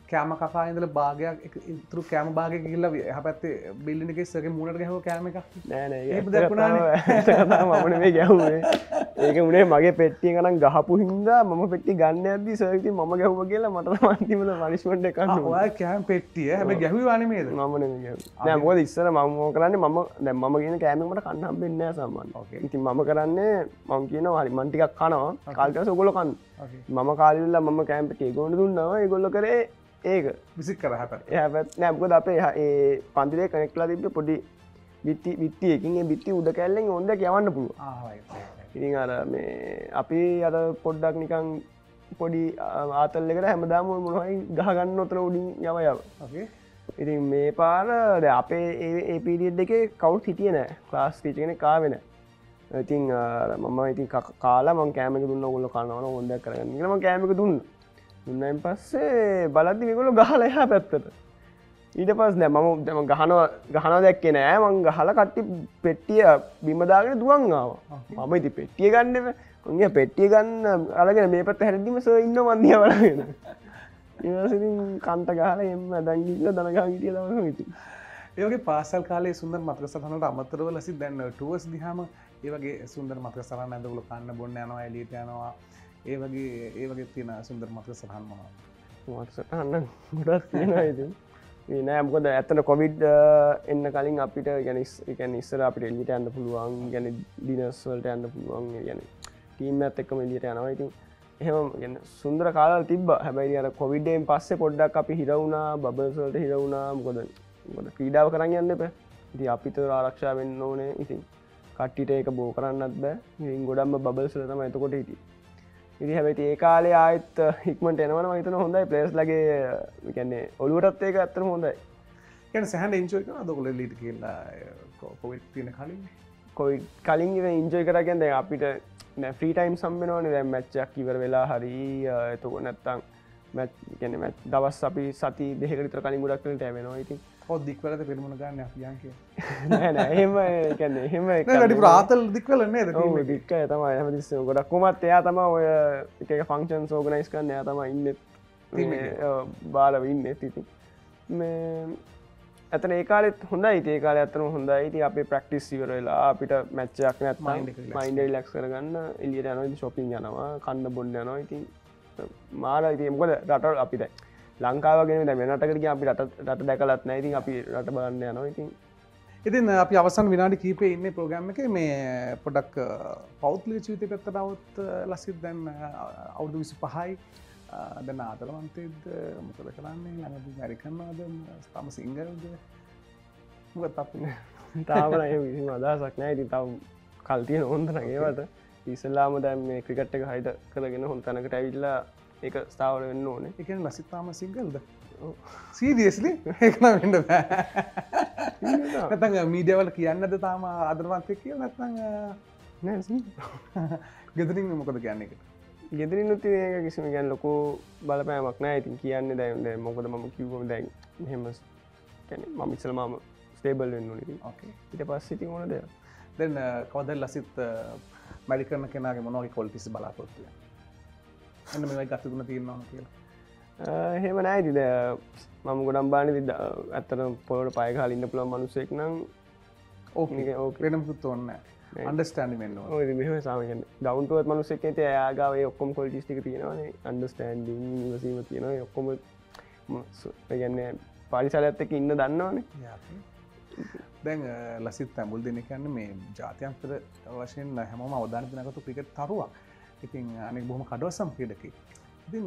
කෑම කකා ඉඳලා භාගයක් ඉතුරු කෑම භාගයක ගිහිල්ලා එහා පැත්තේ බිල්ඩින් එකේ සර්ගේ මූණට ගැහුව කෑම එකක් නෑ නෑ ඒක දැක්ුණානේ මම නෙමෙයි ගැහුවේ ඒක උනේ මගේ පෙට්ටිය ගණන් ගහපු හින්දා මම පෙට්ටිය ගන්න යද්දි සර් ඉතින් මම ගැහුවා කියලා මට තමයි අන්තිමට පනිෂ්මන්ට් එකක් ගන්න ඕනේ ඔයා කෑම පෙට්ටිය හැබැයි ගැහුවේ වා නෙමෙයිද මම නෙමෙයි ගැහුවේ නෑ මොකද ඉස්සර මම මොකද කරන්නේ මම දැන් මම කියන කෑම මට කන්න හම්බෙන්නේ නෑ සාමාන්‍යයෙන් ඉතින් මම කරන්නේ මම කියනවා හරි මම ටිකක් කනවා කාලේ ඊට ඔයගොල්ලෝ කන්න මම කාලේ ඉඳලා මම කෑම පෙට්ටිය ඒගොල්ලෝ දුන්නා ඒගොල්ලෝ කරේ ඒක විසික් කරා හැපැත්ත එහාපැත්ත නෑ මොකද අපේ ඒ පන්තිලේ කනෙක්ට්ලා තිබ්බේ පොඩි බිත්තියකින් ඒ බිත්තිය උඩ කැල්ලෙන් හොන්දක් යවන්න පුළුවන් ඉතින් අර මේ අපි අර පොඩ්ඩක් නිකන් පොඩි ආතල් එකට හැමදාම මොනවයි ගහගන්න උතන උඩින් යව ඉතින් මේ පාර අපේ ඒ පීරියඩ් එකේ කවුරුත් හිටියේ නෑ ක්ලාස් ටීචර් කෙනෙක් ආවේ නෑ ඉතින් මම ඉතින් කාලා මම කෑම එක දුන්නා ඔයගොල්ලෝ කනවා හොන්දක් කරගන්න කියලා මම කෑම එක දුන්නා දුන්නයින් පස්සේ බලද්දි මේගොල්ලෝ ගහලා එහා පැත්තට ඊට පස්සේ මම ගහනවා දැක්කේ නෑ මං ගහලා කට්ටි පෙට්ටිය බිම දාගෙන දුවන් ආවා මම ඉතින් පෙට්ටිය ගන්න එපා මං ගියා පෙට්ටිය ගන්න අරගෙන මේ පැත්ත හැරෙද්දිම සර් ඉන්නවා මන් දිහා බලගෙන ඊට පස්සේ ඉතින් කන්ට ගහලා එම්ම දැන් ගිහලා දන ගහන් හිටියා තමයි ඉතින් ඒ වගේ පාසල් කාලේ සුන්දර මතක සටහනට අමතරව ලසිත් දැන් ටුවර්ස් දිහාම ඒ වගේ සුන්දර මතක සටහන ඇඳ ඔයගොල්ලෝ කන්න බොන්න යනවා එළියට යනවා ඒ වගේ තියෙන සුන්දර මතක සටහන් මොනවද මතක සටහන් ගොඩක් තියෙනවා ඉතින් ඒ නෑ මොකද ඇත්තට කොවිඩ් එන්න කලින් අපිට يعني ඉස්සර අපිට එළියට යන්න පුළුවන් يعني ඩිනර්ස් වලට යන්න පුළුවන් يعني ටීම් එකත් එක්කම එළියට යනවා ඉතින් එහෙම يعني සුන්දර කාලවල තිබ්බා හැබැයි අර කොවිඩ් එකෙන් පස්සේ පොඩ්ඩක් අපි හිර වුණා බබල්ස් වලට හිර වුණා මොකද ක්‍රීඩාව කරන්න යන්න එපා ඉතින් අපිට ආරක්ෂා වෙන්න ඕනේ ඉතින් කට්ටියට ඒක බෝ කරන්නත් බෑ ඉතින් ගොඩක්ම බබල්ස් වල තමයි එතකොට හිටියේ ඉතින් හැබැයි ඒ කාලේ ආයෙත් ඉක්මනට එනවනම් මම හිතනවා හොඳයි ප්ලේයර්ස් ලගේ කියන්නේ ඔළුවටත් ඒක ඇත්තටම හොඳයි කියන්නේ සහන් එන්ජොයි කරනවද ඔයගොල්ලෝ එළියට ගිහලා කොවිඩ් තියෙන කලින් කොවිඩ් කලින් ඉතින් එන්ජොයි කරා කියන්නේ දැන් අපිට දැන් ෆ්‍රී ටයිම් සම්බෙනවනේ දැන් මැච් එකක් ඉවර වෙලා හරි එතකොට නැත්තම් මැච් කියන්නේ මැච් දවස් අපි සති දෙකකට විතර කලින් ගොඩක් වෙලට යවෙනවා ඉතින් ඔව් දික්වලද පෙරමුණ ගන්න අපි යන්කේ නෑ නෑ එහෙම කියන්නේ එහෙම නෑ වැඩි ප්‍රාතල් දික්වල නේද ඔව් දික්කය තමයි හැමතිස්සෙම ගොඩක් කොහමත් එයා තමයි ඔය එක එක ෆන්ක්ෂන්ස් ඕගනයිස් කරන්න එයා තමයි ඉන්නේ බාලව ඉන්නේ ඉතින් මේ ඇතන ඒ කාලෙත් හොඳයි ඉතින් ඒ කාලේ ඇත්තටම හොඳයි ඉතින් අපේ ප්‍රැක්ටිස් ඉවර වෙලා අපිට මැච් එකක් නැත්නම් මයින්ඩ් රිලැක්ස් කරගන්න එළියට යනවා ඉතින් shopping යනවා කන්න බොන්න යනවා ඉතින් මාර ඉතින් මොකද රට අපි දැන් ලංකාව වගේ දැන් වෙන රටකට ගියාම අපි රට දැකලත් නැහැ ඉතින් අපි රට බලන්න යනවා ඉතින් අපි අවසන් විනාඩි කිහිපේ ඉන්නේ ප්‍රෝග්‍රෑම් එකේ මේ පොඩක් පෞද්ගලික ජීවිතය පැත්තට આવොත් ලසිත් දැන් අවුරුදු 25යි දැන් ආදරවන්තයෙක්ද මොකද කරන්නේ ළඟදී මැරි කරනවද තම සිංගල්ද මොකද අපි තාම නෑ කිසිම අදහසක් නැහැ ඉතින් තව කල් තියෙන හොඳ නම් ඒවට ඉස්සෙල්ලාම දැන් මේ ක්‍රිකට් එක හයිද කරගෙන හොඳ තැනකට ඇවිල්ලා ඒක ස්ථාවර වෙන්න ඕනේ ඒ කියන්නේ ලසිත් තාම සිංගල්ද සීරියස්ලි ඒක නම් වෙන්න බෑ නැත්නම් මීඩියා වල කියන්නද තාම ආදරවන්තයෙක් කියලා නැත්නම් නෑ ගෙදරින් මොකද කියන්නේ ඒකට ගෙදරිනුත් ඒක කිසිම කියන්නේ ලොකු බලපෑමක් නැහැ ඉතින් කියන්නේ දැන් මොකද මම කිව්වම දැන් එහෙම කියන්නේ මම ඉස්සෙල්ලාම ස්ටේබල් වෙන්න ඕනේ ඉතින් ඕකේ ඊට පස්සේ ඉතින් ඕන දෙයක් දැන් කවදාද ලසිත් මැරි කරන කෙනාගේ මොන වගේ ක්වොලිටිස් බලාපොරොත්තු වෙන්නේ එන්න මේ වගේ ගතිගුණ තියෙනවා කියලා එහෙම නෑ ඉතින් මම ගොඩක් බාන්නේ ඉතින් ඇත්තටම පොළොට පය ගහලා ඉන්න පුළුවන් මිනිස්සෙක් නම් ඕකේ ඕකේ වෙනම පුත් ඕනේ නෑ අන්ඩර්ස්ටෑන්ඩින් වෙන්න ඕනේ ඔය ඉතින් මෙහෙම සාමාන්‍යයෙන් ඩවුන් ටු අර්ත් මිනිස්සෙක් ඉතින් එයා ගාව ඒ ඔක්කොම ක්වොලිටිස් ටික තියෙනවානේ අන්ඩර්ස්ටෑන්ඩින් ඉවසීම තියෙනවා ඒ ඔක්කොම ඒ කියන්නේ පාරිසරයත් එක්ක ඉන්න දන්නවනේ දැන් ලසිත් ඇඹුල්දෙනිය කියන්නේ මේ ජාත්‍යන්තර වශයෙන් හැමෝම අවධානය දෙනකොට ක්‍රිකට් තරුවක්. ඉතින් අනෙක් බොහොම කඩවසම් ක්‍රීඩකෙක්. ඉතින්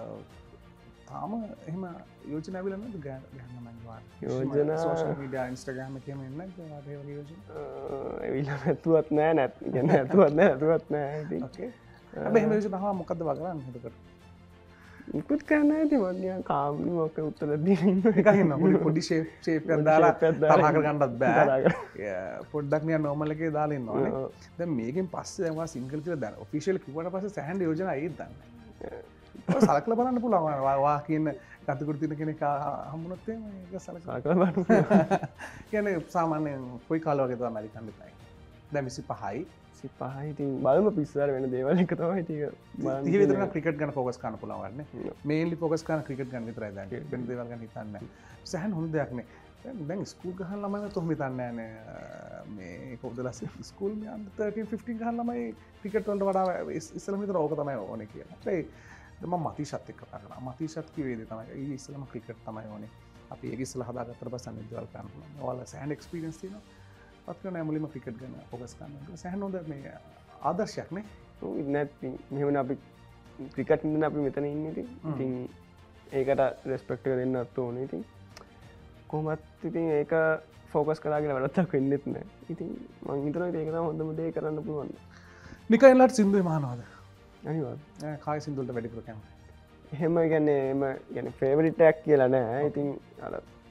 තාම එහෙම යෝජනා ඇවිල්ලා නැද්ද ගන්න මම යෝජනා සෝෂල් මීඩියා ඉන්ස්ටාග්‍රෑම් එකේ මෙන්න නැද්ද ඒ වගේ යෝජනා ඇවිල්ලා නැතුවත් නෑ නැතුවත් නෑ ඉතින් ඕකේ හැබැයි එහෙම යෝජනා මොකද්ද කරන්නේ එතකොට ඉක්ුත් කරන්න ඇති මන්දිය කාමි මොක උත්තර දීම එකන්න පොඩි ශේප් එකක් දාලා තරහ කරගන්නත් බෑ පොඩ්ඩක් නිකන් නෝමල් එකේ දාලා ඉන්නවනේ දැන් මේකෙන් පස්සේ දැන් ඔයා සිංගල් කියලා දැන් ඔෆිෂියල් කිව්වට පස්සේ සෑහෙන යෝජනා ඇයිද දන්නේ ඔය සලකලා බලන්න පුළුවන් ඔයා කියන කටුකුරු තියෙන කෙනෙක් හම්බුනොත් එහෙම ඒක සලකලා බලන්න කියන්නේ සාමාන්‍යයෙන් කොයි කාලේ වගේ තමයි අමරිකන් දෙතයි දැන් 25යි 25 ඉතින් බලමු පිස්සාර වෙන දේවල් එක තමයි ටික බලන්න ඉතින් විතර ක්‍රිකට් ගැන ෆෝකස් කරන්න පුළුවන් වන්නේ මේන්ලි ෆෝකස් කරන ක්‍රිකට් ගැන විතරයි දැන් වෙන දේවල් ගැන හිතන්නේ නැහැ සහන් හොඳ දෙයක් නේ දැන් ස්කූල් ගහන ළමයි තොම හිතන්නේ නැහැ මේ කොහොමද ස්කූල් මේ අnder 13 15 ගහන ළමයි ක්‍රිකට් වලට වඩා ඉස්සෙල්ලාම විතර ඕක තමයි ඕනේ කියලා ඒ මම මතීෂත් එක්ක කතා කරා මතීෂත් කිව්වේ දේ තමයි ඊ ඉස්සෙල්ලාම ක්‍රිකට් තමයි ඕනේ අපි ඒක ඉස්සෙල්ලා හදාගත්තට පස්සේ අනිත් දේවල් කරන්න පුළුවන් ඔයාලා සහන් එක්ස්පීරියන්ස් තියෙනවා පත් කරන මුලින්ම ක්‍රිකට් ගැන ෆෝකස් කරන්න සහන් හොඳ මේ ආදර්ශයක් නේ නැති මෙහෙමන අපි ක්‍රිකට් ඉඳන් අපි මෙතන ඉන්නේ ඉතින් ඒකට රෙස්පෙක්ට් එක දෙන්නත් ඕනේ ඉතින් කොහොමත් ඉතින් ඒක ෆෝකස් කරලා කියලා වැඩක් වෙන්නෙත් නැහැ ඉතින් මං හිතනවා ඒක තමයි හොඳම දේ කරන්න පුළුවන් නිකන්ලාට සින්දුවේ මහනවාද අනිවාර්යයෙන් කායි සින්දුවලට වැඩිපුර කැමති එහෙම කියන්නේ ෆේවරිට් එකක් කියලා නෑ ඉතින් අර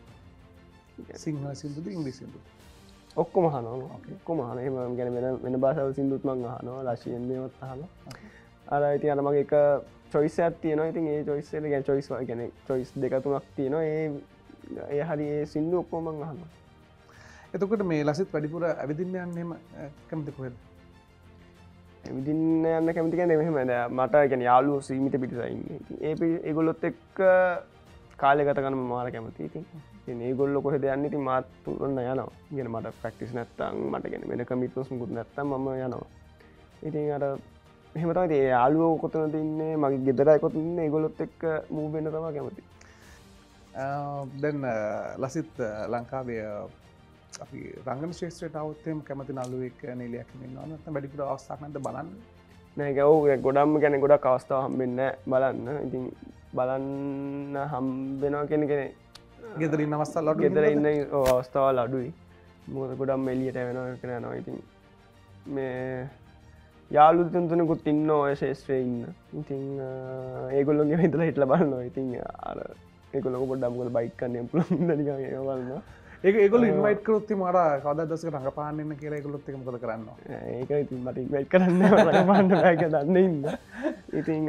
සිංහල සින්දුද ඉංග්‍රීසි සින්දුද ඔක්කොම අහනවා ඔක්කොම අහන එහෙම ගැන වෙන භාෂාවල සින්දුත් මං අහනවා රෂියන් දේවත් අහනවා අර ඉතින් අර මගේ එක චොයිස් එකක් තියෙනවා ඉතින් ඒ චොයිස් එක ගැන චොයිස් කියන්නේ චොයිස් දෙක තුනක් තියෙනවා ඒ හරි ඒ සින්දු ඔක්කොම මං අහනවා එතකොට මේ ලසිත් වැඩිපුර ඇවිදින්න යන්න එහෙම කැමති කොහෙද ඇවිදින්න යන්න කැමති කියන්නේ මෙහෙම මට කියන්නේ යාළුවෝ සීමිත පිටසයි ඉන්නේ ඉතින් ඒගොල්ලොත් එක්ක කාලය ගත කරන්න මම මාර කැමතියි ඉතින් ඒගොල්ලෝ කොහෙද යන්නේ ඉතින් මාත් උන්න යනවා කියන්නේ මට ප්‍රැක්ටිස් නැත්තම් මට කියන්නේ වෙන කමිට්මන්ට්ස් මුකුත් නැත්තම් මම යනවා ඉතින් අර එහෙම තමයි ඒ යාළුවෝ කොතනද ඉන්නේ මගේ ගෙදර අය කොතනද ඉන්නේ ඒගොල්ලොත් එක්ක මූව් වෙන්න තමයි කැමති දැන් ලසිත් ලංකාවේ අපි රංගන ශේෂ්ත්‍රයට આવොත් එහෙම කැමති නළුවෙක් නිලියක් ඉන්නවා නැත්නම් වැඩිපුර අවස්ථාවක් නැද්ද බලන්න නෑ ඒක ඔව් ගොඩක්ම කියන්නේ ගොඩක් අවස්ථා හම්බෙන්නේ නැහැ බලන්න ඉතින් බලන්න හම්බෙනවා කියන්නේ ගෙදර ඉන්න අවස්ථාවල් අඩුයි ගෙදර ඉන්න අවස්ථාවල් අඩුයි මොකද ගොඩක් එළියට වෙනවා කියලා යනවා ඉතින් මේ යාළුවෝ තුන්තුනෙකුත් ඉන්නවා ඔය ශේෂ්ත්‍රයේ ඉන්න ඉතින් ඒගොල්ලෝගේ හිතලා හිටලා බලනවා ඉතින් අර ඒගොල්ලෝ පොඩ්ඩක් මොකද බයික් ගන්න පුළුවන් ඉන්න නිකන් ඒක බලනවා ඒගොල්ලෝ ඉන්වයිට් කරොත් ඉතින් මට කවදාද දවසක රඟපාන්න එන්න කියලා ඒගොල්ලොත් එක මොකද කරන්නේ ඒක ඉතින් මට ඉන්වයිට් කරන්න රඟපාන්න බෑ කියලා දන්නේ ඉන්න ඉතින්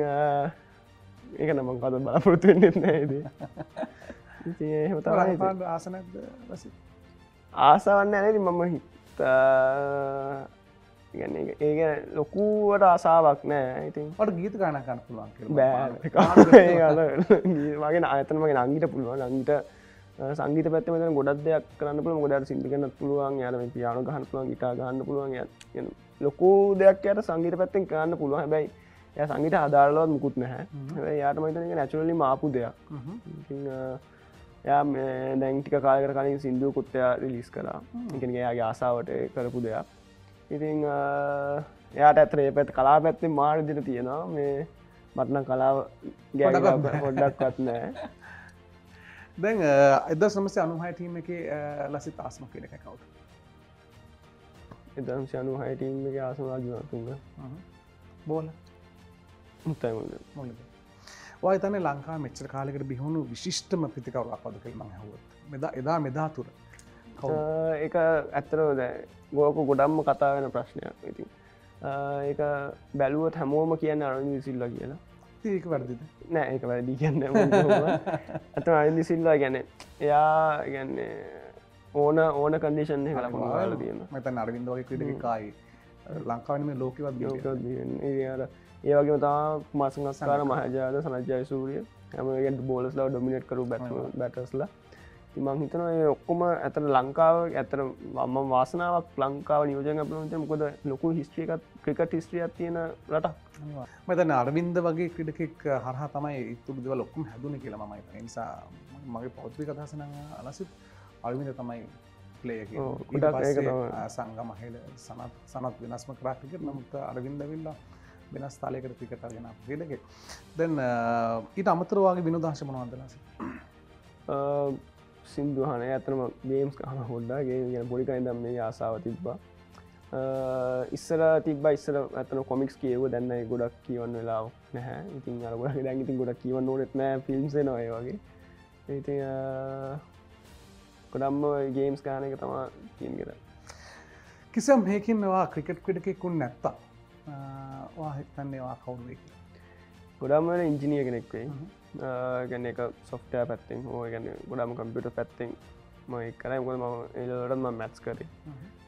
ඒක නම් මම කවදාවත් බලාපොරොත්තු වෙන්නේ නැහැ ඉතින් ඉතින් එහෙම තමයි රඟපාන්න ආස නැද්ද ලසිත් ආසාවක් නැහැ ඉතින් මම කියන්නේ ඒක ලොකුවට ආසාවක් නැහැ ඉතින් මට ගීත ගානක් ගන්න පුළුවන් කියලා බෑ මගේ ආයතන මගේ නංගිට පුළුවන් නංගිට සංගීත පැත්තේ මෙතන ගොඩක් දෙයක් කරන්න පුළුවන් මොකද යාට සින්දු ගන්නත් පුළුවන් යාට මේ පියානෝ ගහන්න පුළුවන් ගිටාර් ගහන්න පුළුවන් යාට ලොකු දෙයක් යාට සංගීත පැත්තෙන් කරන්න පුළුවන් හැබැයි එයා සංගීත ආධාරවලවත් මුකුත් නැහැ හැබැයි යාට මම හිතන්නේ ඒක නැචරලිම ආපු දෙයක් ඉතින් එයා දැන් ටික කාලයකට කලින් සින්දුවකුත් එයා රිලීස් කරා ඒ කියන්නේ එයාගේ ආසාවට කරපු දෙයක් ඉතින් එයාට ඇත්තට මේ පැත්ත කලාව පැත්තේ මාර විදිහට තියෙනවා මේ මට නම් කලාව ගෑගා පොඩ්ඩක්වත් නැහැ දැන් 1996 ටීම් එකේ ලසිත් ආසම කියන එක කවුද 1996 ටීම් එකේ ආසම රාජතුංග බෝල මුත්තයි මොකද ඔය තනේ ලංකාවේ මෙච්චර කාලයකට බිහුණු විශිෂ්ටම ප්‍රතිකවරක් වද කියලා මම අහුවත් එදා තුර ඒක ඇත්තටම දැන් ගෝක ගොඩක්ම කතා වෙන ප්‍රශ්නයක් ඉතින් ඒක බැලුවොත් හැමෝම කියන්නේ අරවින්ද සිල්වා කියලා ඒක වැරදිද නෑ ඒක වැරදි කියන්නේ අත අරවින්ද සිල්වා කියන්නේ එයා කියන්නේ ඕන කන්ඩිෂන් එකක ලකුණු ගහලා තියෙනවා මම හිතන්නේ අරවින්ද වගේ ක්‍රීඩකෙක් ආයි ලංකාවේ මේ ලෝකෙවත් ඒ වගේම තමයි මාසංගස්කාර මහජාද සනජ්ජය සූරිය හැම වෙලේම බෝලර්ස්ලා ඩොමිනේට් කරු බැටර්ස්ලා මං හිතනවා ඒ ඔක්කොම ඇතන ලංකාව ඇතන මම වාසනාවක් ලංකාව නියෝජනය කරනවා කියන්නේ මොකද ලොකු හිස්ටරි එකක් ක්‍රිකට් හිස්ටරි එකක් තියෙන රටක් මම හිතන්නේ අරවින්ද වගේ ක්‍රීඩකෙක් හරහා තමයි ඉතුරු දේවල් ඔක්කොම හැදුනේ කියලා මම හිතනවා ඒ නිසා මගේ පෞද්ගලික අදහස නම් ලසිත් අරවින්ද තමයි ප්ලේයර් කියලා සංගම හෙල සනත් වෙනස්ම කරා ක්‍රිකට් නමුත් අරවින්ද ඇවිල්ලා වෙනස් තාලයකට ක්‍රිකට් අරගෙන ආපු ක්‍රීඩකෙක් දැන් ඊට අමතරව වගේ විනෝදාංශ මොනවද ලසිත් සින්දු අහන ඇත්තටම ගේම්ස් අහන පොඩ්ඩක් ගේම් ගැන පොඩි කලින් ඉඳන් මේ ආසාව තිබ්බා ඉස්සර ඇත්තටම කොමික්ස් කියවුවා දැන් නෑ ගොඩක් කියවන්න වෙලාවක් නැහැ ඉතින් අර ගොඩක් දැන් ඉතින් ගොඩක් කියවන්න ඕනෙත් නෑ ෆිල්ම්ස් එනවා ඒ වගේ ඉතින් ගොඩක්ම ගේම්ස් ගන්න එක තමයි තියෙන්නේ කිසියම් මේකින් ඔයා ක්‍රිකට් ක්‍රීඩකෙක් වුණ නැත්තම් ඔයා හිතන්නේ ඔයා කවුද වෙයි ගොඩක්ම ඉංජිනියර් කෙනෙක් වෙයි ගැන එක සොෆ්ට්වෙයාර් පැත්තෙන් ඕ ගැන ගොඩාම කම්පියුටර් පැත්තෙන් මම ඒක කරා මොකද මම ඒ වලට මම මැත්ස් කරේ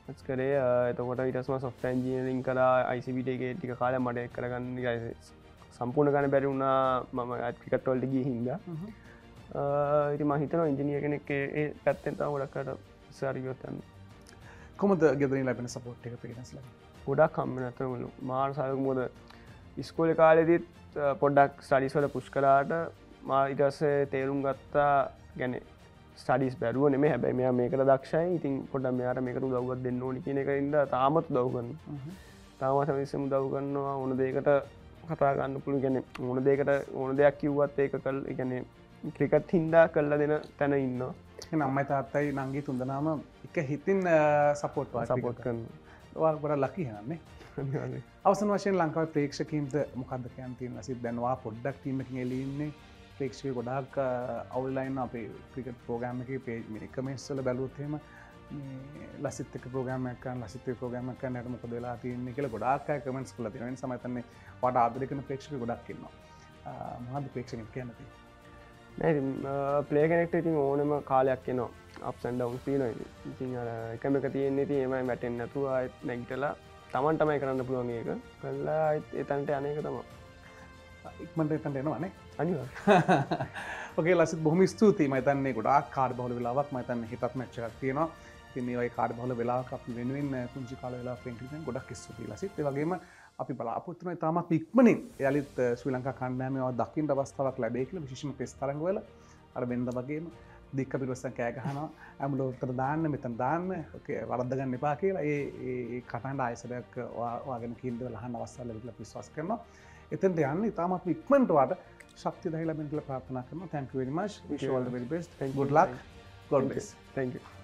කරේ එතකොට ඉටස්ම සොෆ්ට ඉජිනරින් කර ICBට එක ටික කාල මට කරගන්න සම්පූර්ණ ගන බැරි වුණා මම ඇත්ිකටවල්ට ගිය හින්ද ඉති මහිතන ඉංජිනිය කෙනෙක් පැත්තෙන්ත ගොඩක්කට සාරියෝතන්න කොමද ගෙදරින් ලැබෙන සපෝට් එක පිගෙනස්ල ගොඩක් කම්ම නැතමලු මාර් සයක මොද ඉස්කෝල කාලෙදිත් පොඩ්ඩක් ස්ටඩිස්වල පුෂ් කලාට මා ඉටස්සේ තේරුම් ගත්තා ගැන ස්ටඩිස් බැරුව නෙම හැබැයි මෙයා මේකට දක්ෂයි ඉතින් පොඩ මෙයාට මේකට දව්වත් දෙන්න ඕනි කියන එක ඉද තාමත් දවගන්න තාමත් විසම දවගන්නවා ඕන දේකට කතාගන්න පුළු ගැන ඕන දේකට ඕන දෙයක් කිව්වත් ඒක කල් ගැන ක්‍රිකට් හින්දා කල්ල දෙන තැන ඉන්න නම්මයි තාත්තයි නංගී තුන්දනාම එක හිතින් සපෝට් සපෝට් කරන ගොඩ ලකි හන්නේ අවසන් වශයෙන් ලංකාව ප්‍රේක්ෂකීන්ට මොකක්දකයන් තියන සිත් දැන්වා පොඩ්ඩක් ටීමකින් එලීන්නේ ප්‍රේක්ෂය ගොඩක් අවුල්ලයින්න අපේ ක්‍රිකට් පෝගෑම එක පේ එකමස්වල බැලූත්හෙම ලසිතක ප්‍රෝගෑමක ලසිත ප්‍රෝගෑමක නැට මොක දෙලා තියන්නේ කියල ගොඩක් කමෙන්ස් කල තින සමතන්නේ වට ආදරකන ප්‍රේක්ෂක ගොඩක්කින්නවා මහද ප්‍රේක්ෂණ කියනති පලේකනෙක්ට ඉතින් ඕනම කාලයක් නවා අප්සන්ඩවන් තියන ඉතින් එකම එක තියෙන්නේ තියමයි මැටෙන් නැතුව අත් නැගිටලා තමන්ටමයි කරන්න පුළුවන් එක කල්ලා එතන්ට අනක තම ඉක්මට එතන්ට එනවානේ අනිවා ඔගේ ලසිත් බොහම ස්තුතියි මතන්නේ ගොඩක් කාඩ බහල වෙලාවක් මතන්න හිතත් මච්චක් තියෙනවා තින්නේ කාඩ බහල වෙලා අප වෙනුවෙන් පුංචි කාල වෙලා පෙන්ටිෙන් ගොඩක් ස්තුති ලසිත් වගේම අපි බලාපොත්තුන තාමත් ඉක්මනින් යළිත් ශ්‍රී ලංකා කණ්ඩෑමව දකිින් අවස්ථාවක් ලැබේ කියල විශෂම පෙස් තරගවල අර බෙන්ද වගේම දික්ක පිරවස්සන් කෑගහනවා ඇමලෝතර දාන්න මෙතන් දාන්න වරදගන්න එපා කියලා ඒ කටන්ඩ ආයසරයක් වාගෙන කින්ද ලහන්න අවස්සාල විල පිස්වාස් කරනවා එතන්ට යන්න ඉතාමත් ඉක්මටවාට ශක්ති දහිල බෙන්ටල ප්‍රාථනා කරන තැන්ක වරිමශ් විශවල් වෙල් බෙස් ගොඩ් ලක් ගොඩ් බෙස් තැන්ක